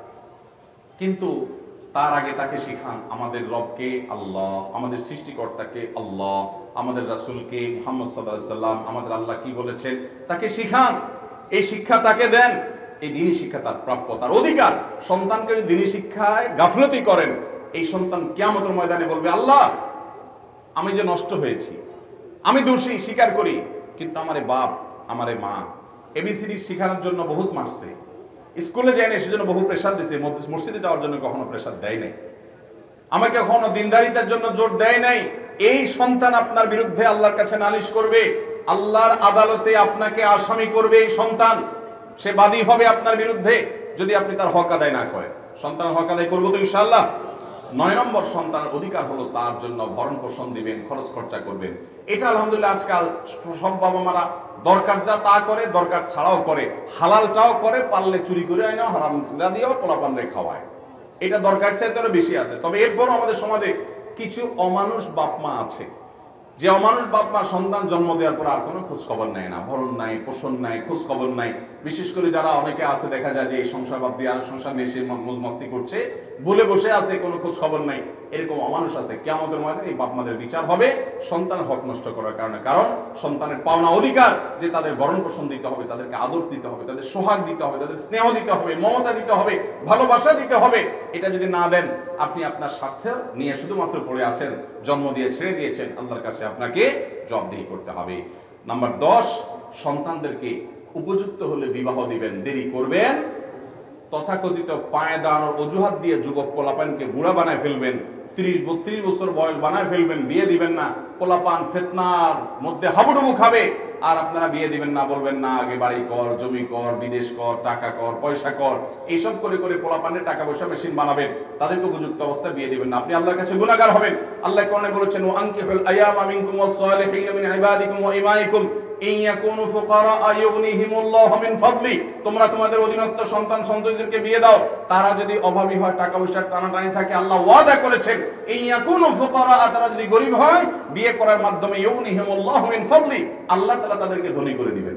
[SPEAKER 1] কিন্তু তার আগে তাকে শিখান আমাদের রবকে আল্লাহ, আমাদের সৃষ্টিকর্তাকে আল্লাহ, আমাদের রাসূলকে মুহাম্মদ সাল্লাল্লাহু আলাইহি সাল্লাম, আমাদের আল্লাহ কি বলেছেন তাকে শিখান। এই শিক্ষা তাকে দেন, এই দ্বীনি শিক্ষা তার প্রাপ্য, তার অধিকার। সন্তানকে যদি দ্বীনি শিক্ষায় গাফলতি করেন, এই সন্তান কিয়ামতের ময়দানে বলবে, আল্লাহ আমি যে নষ্ট হয়েছি, আমি দোষী স্বীকার করি, কিন্তু আমারে বাপ আমারে মা এবিসিডি শেখানোর জন্য বহুত মারছে, স্কুলে যায়নি সেজন্য বহু প্রেসার দিয়েছে, মসজিদে যাওয়ার জন্য কখনো প্রেসার দেয় নাই, আমাকে কখনো দিনদারিতার জন্য জোর দেয় নাই। এই সন্তান আপনার বিরুদ্ধে আল্লাহর কাছে নালিশ করবে, আল্লাহর আদালতে আপনাকে আসামি করবে। এই সন্তান সে বাদী হবে আপনার বিরুদ্ধে যদি আপনি তার হক আদায় না করেন। সন্তানের হক আদায় করবো তো ইনশাআল্লাহ। নয় নম্বর সন্তানের অধিকার হলো তার জন্য ভরণ পোষণ দিবেন, খরচ খরচা করবেন। এটা আলহামদুলিল্লাহ আজকাল সব বাবা মারা দরকার যা তা করে, দরকার ছাড়াও করে, হালালটাও করে, পারলে চুরি করে আয় না, হারাম দিয়েও পোলাপানরে খাওয়ায়, এটা দরকার চাইতে আরো বেশি আছে। তবে এরপরও আমাদের সমাজে কিছু অমানুষ বাপ মা আছে, যে অমানুষ বাপ মা সন্তান জন্ম দেওয়ার পর আর কোনো খোঁজ খবর নেয় না, ভরণ নাই, পোষণ নাই, খোঁজ খবর নাই। বিশেষ করে যারা অনেকে আছে, দেখা যায় যে এই সংসার বাদ দিয়ে সংসার নিয়ে সে মজমস্তি করছে, বলে বসে আছে, কোনো খোঁজ খবর নাই, এরকম অমানুষ আছে। কিয়ামতের ময়দানে এই বাপ মাদের বিচার হবে সন্তানের হক নষ্ট করার কারণে। কারণ সন্তানের পাওনা অধিকার যে তাদের ভরণ পোষণ দিতে হবে, তাদেরকে আদর দিতে হবে, তাদের সোহাগ দিতে হবে, তাদের স্নেহ দিতে হবে, মমতা দিতে হবে, ভালোবাসা দিতে হবে। এটা যদি না দেন, আপনি আপনার স্বার্থে নিয়ে শুধুমাত্র পড়ে আছেন, জন্ম দিয়ে ছেড়ে দিয়েছেন, আল্লাহর কাছে আপনাকে জবাবদিহি করতে হবে। নাম্বার দশ, সন্তানদেরকে উপযুক্ত হলে বিবাহ দিবেন, দেরি করবেন। তথাকথিত পায়ে দাঁড়ানোর অজুহাত দিয়ে যুবক পোলাপানকে বুড়া বানায় ফেলবেন, ত্রিশ বত্রিশ বছর বয়স বানায় ফেলবেন, বিয়ে দিবেন না। পোলাপান ফিতনার মধ্যে হাবুডুবু খাবে, আর আপনারা বিয়ে দিবেন না, বলবেন না আগে বাড়ি কর, জমি কর, বিদেশ কর, টাকা কর, পয়সা কর, এইসব করে করে পোলাপানের টাকা পয়সা মেশিন বানাবেন, তাদেরকে উপযুক্ত অবস্থায় বিয়ে দিবেন না। আপনি আল্লাহর কাছে গুনাহগার হবেন। আল্লাহ কোরআনে বলেছেন, ওয়া আনকিহুল আয়ামা মিনকুম ওয়াস সালিহিনা মিন ইবাদিকুম ওয়া ইমাইকুম ইয়াকুনু ফুকারা আয়ুগনিহিমুল্লাহু মিন ফাদলি, তোমরা তোমাদের অধীনস্থ সন্তান সন্ততিদেরকে বিয়ে দাও, তারা যদি অভাবী হয়, টাকা পয়সার টানাটানি থাকে, আল্লাহ ওয়াদা করেছেন ইয়াকুনু ফুকারা, তারা যদি গরিব হয় বিয়ে করার মাধ্যমে ইউগনিহিমুল্লাহু মিন ফাদলি, আল্লাহ তাআলা তাদেরকে ধনী করে দিবেন।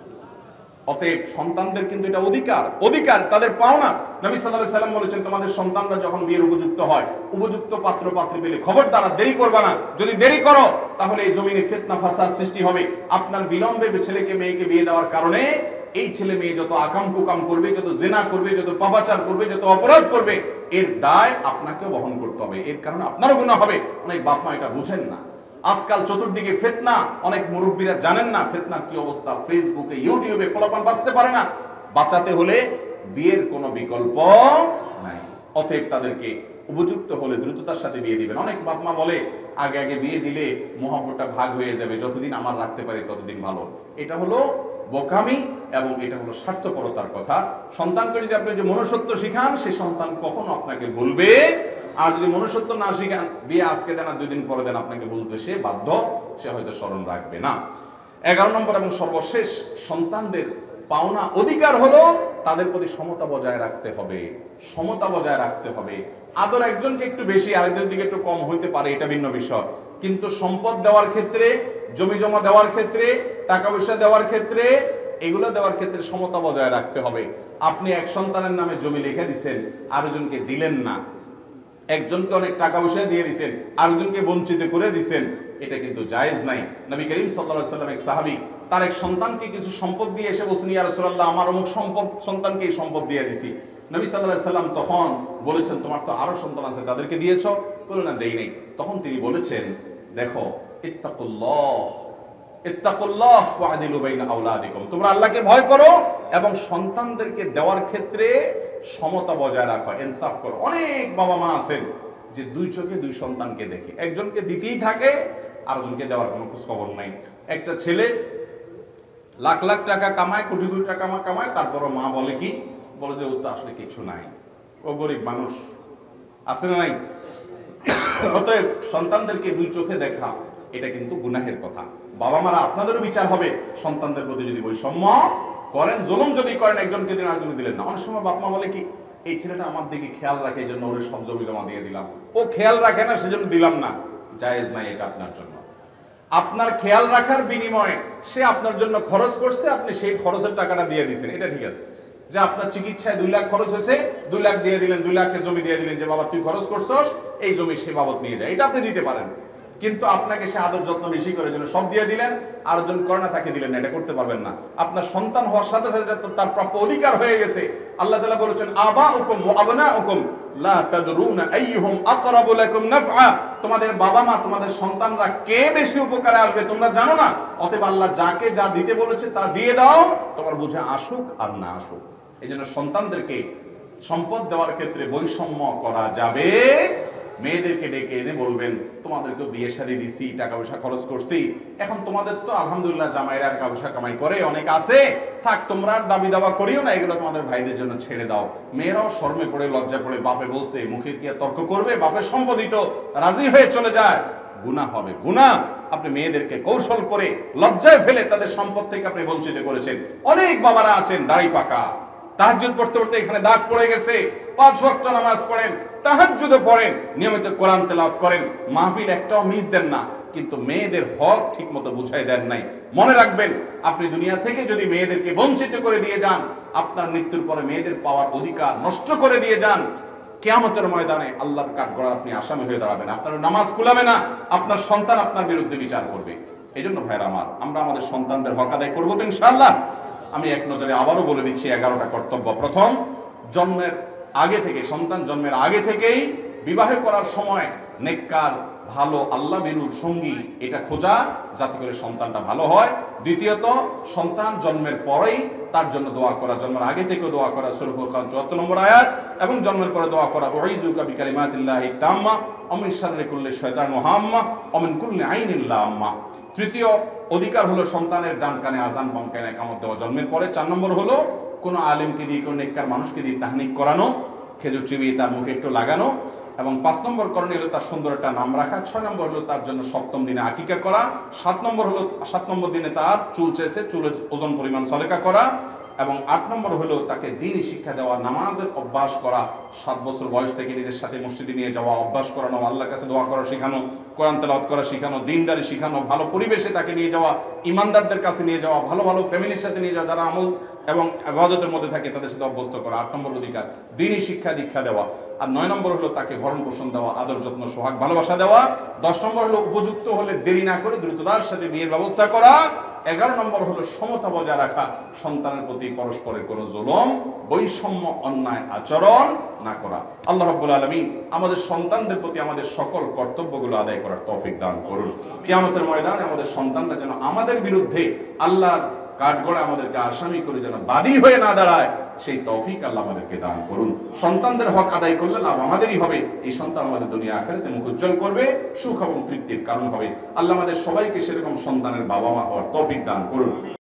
[SPEAKER 1] অতএব সন্তানদের কিন্তু এটা অধিকার, অধিকার তাদের পাওনা। নবী সাল্লাল্লাহু আলাইহি সাল্লাম বলেছেন, তোমাদের সন্তানরা যখন বিয়ের উপযুক্ত হয়, উপযুক্ত পাত্র পাত্রী পেলে খবরদার দেরি করবে না। যদি দেরি করো তাহলে এই জমিনে ফিতনা ফাসাদ সৃষ্টি হবে। আপনার বিলম্বে ছেলেকে মেয়েকে বিয়ে দেওয়ার কারণে এই ছেলে মেয়ে যত আকাম কুকাম করবে, যত জিনা করবে, যত পাপাচার করবে, যত অপরাধ করবে, এর দায় আপনাকে বহন করতে হবে। এর কারণে আপনারও গুনাহ হবে। অনেক বাপ মা এটা বুঝেন না। আজকাল চতুর্দিকে ফিতনা, অনেক মুরব্বীরা জানেন না ফিতনার কি অবস্থা। ফেসবুকে, ইউটিউবে পোলাপান বাঁচতে পারে না। বাঁচাতে হলে বিয়ের কোনো বিকল্প নাই। অতএব তাদেরকে উপযুক্ত হলে দ্রুততার সাথে বিয়ে দিবেন। অনেক বাপ মা বলে আগে আগে বিয়ে দিলে মহব্বতটা ভাগ হয়ে যাবে, যতদিন আমার রাখতে পারি ততদিন ভালো। এটা হলো বোকামি এবং এটা হলো স্বার্থপরতার কথা। সন্তানকে যদি আপনি যে মনুষ্যত্ব শিখান, সেই সন্তান কখনো আপনাকে বলবে। আর যদি মনুষ্যত্ব না শিখান, বিয়ে আজকে দেন আর দুই দিন পরে দেন, আপনাকে বলতে সে বাধ্য, সে হয়তো স্মরণ রাখবে না। এগারো নম্বর এবং সর্বশেষ, সন্তানদের পাওনা অধিকার হলো তাদের প্রতি সমতা বজায় রাখতে হবে। সমতা বজায় রাখতে হবে। আদর একজনকে একটু বেশি, আরেকজনের দিকে একটু কম হইতে পারে, এটা ভিন্ন বিষয়। কিন্তু সম্পদ দেওয়ার ক্ষেত্রে, জমি জমা দেওয়ার ক্ষেত্রে, টাকা পয়সা দেওয়ার ক্ষেত্রে, এগুলো দেওয়ার ক্ষেত্রে সমতা বজায় রাখতে হবে। আপনি এক সন্তানের নামে জমি লিখে দিচ্ছেন, আরেকজনকে দিলেন না। একজনকে অনেক টাকা পয়সা দিয়ে দিচ্ছেন, আরেকজনকে বঞ্চিত করে দিচ্ছেন, এটা কিন্তু জায়েজ নাই। নবী করিম সাল্লাল্লাহু আলাইহি ওয়াসাল্লাম এক সাহাবী তার এক সন্তানকে কিছু সম্পদ দিয়ে এসে বলছেন, ইয়া রাসূলুল্লাহ, আমার অমুক সম্পদ সন্তানকে এই সম্পদ দিয়ে দিছি। নবী সাল্লাল্লাহু আলাইহি ওয়াসাল্লাম তখন বলেছেন, তোমার তো আরো সন্তান আছে, তাদেরকে দিয়েছো? বলে না, দেই নাই। তখন তিনি বলেছেন, দেখো, ইত্তাকুল্লাহ ইত্তাকুল্লাহ ওয়া আদিলু বাইনা আওলাদিকুম, তোমরা আল্লাহকে ভয় করো এবং সন্তানদেরকে দেওয়ার ক্ষেত্রে সমতা বজায় রাখো, ইনসাফ করো। অনেক বাবা মা আছেন যে দুই চোখে দুই সন্তানকে দেখে, একজনকে দিতেই থাকে, আরেকজনকে দেওয়ার কোনো খোঁজ খবর নাই। একটা ছেলে লাখ লাখ টাকা কামায়, কোটি কোটি টাকা কামায়, তারপরও মা বলে কি, বলে যে ওর তো আসলে কিছু নাই, ও গরিব মানুষ, আছে না নাই? অতএব সন্তানদেরকে দুই চোখে দেখা এটা কিন্তু গুনাহের কথা। বাবা মারা আপনাদেরও বিচার হবে, সন্তানদের প্রতি যদি বৈষম্য করেন, জুলুম যদি করেন, একজনকে দিন আরেকজনকে দিলেন না। অনেক সময় বাপ মা বলে কি, এই ছেলেটা আমার দিকে খেয়াল রাখে, এই জন্য ওর সব জমি জমা দিয়ে দিলাম। ও খেয়াল রাখে না, সেজন্য দিলাম না। জায়েজ নাই এটা আপনার জন্য। আপনার খেয়াল রাখার বিনিময়ে সে আপনার জন্য খরচ করছে, আপনি সেই খরচের টাকাটা দিয়ে দিয়েছেন, এটা ঠিক আছে। যে আপনার চিকিৎসায় দুই লাখ খরচ হয়েছে, দুই লাখ দিয়ে দিলেন, দুই লাখের জমি দিয়ে দিলেন, যে বাবা তুই খরচ করছস, এই জমি সে বাবদ নিয়ে যায়, এটা আপনি দিতে পারেন। কিন্তু আপনাকে সে আদর যত্ন বেশি করে জন্য সব দিয়ে দিলেন, আর জন করে না তাকে দিলেন না, এটা করতে পারবেন না। আপনার সন্তান হওয়ার সাথে সাথে তার প্রাপ্য অধিকার হয়ে গেছে। আল্লাহ তাআলা বলেছেন, আবাউকুম ওয়া আবনাউকুম লা তাদরুনা আইয়ুহুম আকরাবু লাকুম নাফআ, তোমাদের বাবা মা, তোমাদের সন্তানরা কে বেশি উপকারে আসবে তোমরা জানো না। অতএব আল্লাহ যাকে যা দিতে বলেছে তা দিয়ে দাও, তোমার বুঝে আসুক আর না আসুক। এই জন্য সন্তানদেরকে সম্পদ দেওয়ার ক্ষেত্রে বৈষম্য করা যাবে। মেয়েদেরকে ডেকে এনে বলবেন, তোমাদেরকে বিয়ে শাদী দিছি, টাকা পয়সা খরচ করছি, এখন তোমাদের তো আলহামদুলিল্লাহ জামাইরা টাকা পয়সা কামাই করে, অনেক আছে, থাক তোমরা দাবি দাওয়া করিও না, এগুলো তোমাদের ভাইদের জন্য ছেড়ে দাও। মেয়েরাও শর্মে পড়ে, লজ্জা পড়ে, বাপে বলছে, মুখে গিয়ে তর্ক করবে, বাপের সম্পত্তি তো রাজি হয়ে চলে যায়, গুনাহ হবে, গুনাহ। আপনি মেয়েদেরকে কৌশল করে লজ্জায় ফেলে তাদের সম্পদ থেকে আপনি বঞ্চিত করেছেন। অনেক বাবারা আছেন দাড়ি পাকা, তাহাজ্জুদ পড়তে পড়তে এখানে দাগ পড়ে গেছে, পাঁচ ওয়াক্ত নামাজ পড়েন, তাহাজ্জুদও পড়েন, নিয়মিত কোরআন তেলাওয়াত করেন, মাহফিল একটাও মিস দেন না, কিন্তু মেয়েদের হক ঠিক মতো বুঝাই দেন নাই। মনে রাখবেন, আপনি দুনিয়া থেকে যদি মেয়েদেরকে বঞ্চিত করে দিয়ে যান, আপনার মৃত্যুর পরে মেয়েদের পাওয়ার অধিকার নষ্ট করে দিয়ে যান, কিয়ামতের ময়দানে আল্লাহর কাঠগড়ায় আপনি আসামি হয়ে দাঁড়াবেন। আপনার নামাজ কুলাবে না, আপনার সন্তান আপনার বিরুদ্ধে বিচার করবে। এই জন্য ভাইরা আমার, আমরা আমাদের সন্তানদের হক আদায় করবো তো ইনশাআল্লাহ। আমি এক নজরে আবারও বলে দিচ্ছি এগারোটা কর্তব্য। প্রথম, জন্মের আগে থেকে, সন্তান জন্মের আগে থেকেই বিবাহ করার সময় নেককার, ভালো, আল্লাহ বিরুর সঙ্গী এটা খোঁজা, যাতে করে সন্তানটা ভালো হয়। দ্বিতীয়ত, সন্তান জন্মের পরেই তার জন্য দোয়া করা, জন্মের আগে থেকে দোয়া করা, সূরা ফুরকান চুয়াত্তর নম্বর আয়াত, এবং জন্মের পরে দোয়া করা, উইযুকা বিকালিমাতিল্লাহি তাম্মা ওয়া মিন শাররি কুল্লি শাইতানিন ওয়া হাম্মা ওয়া মিন কুল্লি আইনিন লাম্মা। তৃতীয় অধিকার হলো সন্তানের ডান কানে আযান, বাম কানে ইকামত দেওয়া জন্মের পরে। চার নম্বর হলো কোনো আলেমকে দিয়ে, কোনো নেককার মানুষকে দিয়ে তাহনিক করানো, খেজুর চিবিয়ে তার মুখে একটু লাগানো।
[SPEAKER 2] এবং পাঁচ নম্বর করণীয় হলো তার সুন্দর একটা নাম রাখা, ছয় নম্বর হলো তার জন্য সপ্তম দিনে আকিকা করা, সাত নম্বর হলো সাত নম্বর দিনে তার চুল চেয়েছে চুলের ওজন পরিমাণ সদকা করা, এবং আট নম্বর হলো তাকে দিনই শিক্ষা দেওয়া, নামাজের অভ্যাস করা, সাত বছর বয়স থেকে নিজের সাথে মসজিদে নিয়ে যাওয়া, অভ্যাস করানো, আল্লাহর কাছে দোয়া করা শেখানো, কোরআন তেলাওয়াত করা শেখানো, দিনদারি শেখানো, ভালো পরিবেশে তাকে নিয়ে যাওয়া, ইমানদারদের কাছে নিয়ে যাওয়া, ভালো ভালো ফ্যামিলির সাথে নিয়ে যাওয়া, যারা আমল এবং ইবাদতের মধ্যে থাকে তাদের সাথে অভ্যস্ত করা। আট নম্বর অধিকার দিনই শিক্ষা দীক্ষা দেওয়া। আর নয় নম্বর হলো তাকে ভরণ পোষণ দেওয়া, আদর যত্ন সোহাগ ভালোবাসা দেওয়া। দশ নম্বর হলো উপযুক্ত হলে দেরি না করে দ্রুততার সাথে বিয়ের ব্যবস্থা করা। এগারো নম্বর হলো সমতা বজায় রাখা, সন্তানের প্রতি পরস্পরের কোনো জুলুম বৈষম্য অন্যায় আচরণ না করা। আল্লাহ রাব্বুল আলামিন আমাদের সন্তানদের প্রতি আমাদের সকল কর্তব্যগুলো আদায় করার তৌফিক দান করুন। কিয়ামতের ময়দানে আমাদের সন্তানরা যেন আমাদের বিরুদ্ধে আল্লাহর কাঠগড়ে আমাদেরকে আসামি করে যেন বাদী হয়ে না দাঁড়ায়, সেই তৌফিক আল্লাহ আমাদেরকে দান করুন। সন্তানদের হক আদায় করলে লাভ আমাদেরই হবে, এই সন্তান আমাদের দুনিয়া আখিরাতে মুখ উজ্জ্বল করবে, সুখ এবং তৃপ্তির কারণ হবে। আল্লাহ আমাদের সবাইকে সেরকম সন্তানের বাবা মা হওয়ার তৌফিক দান করুন।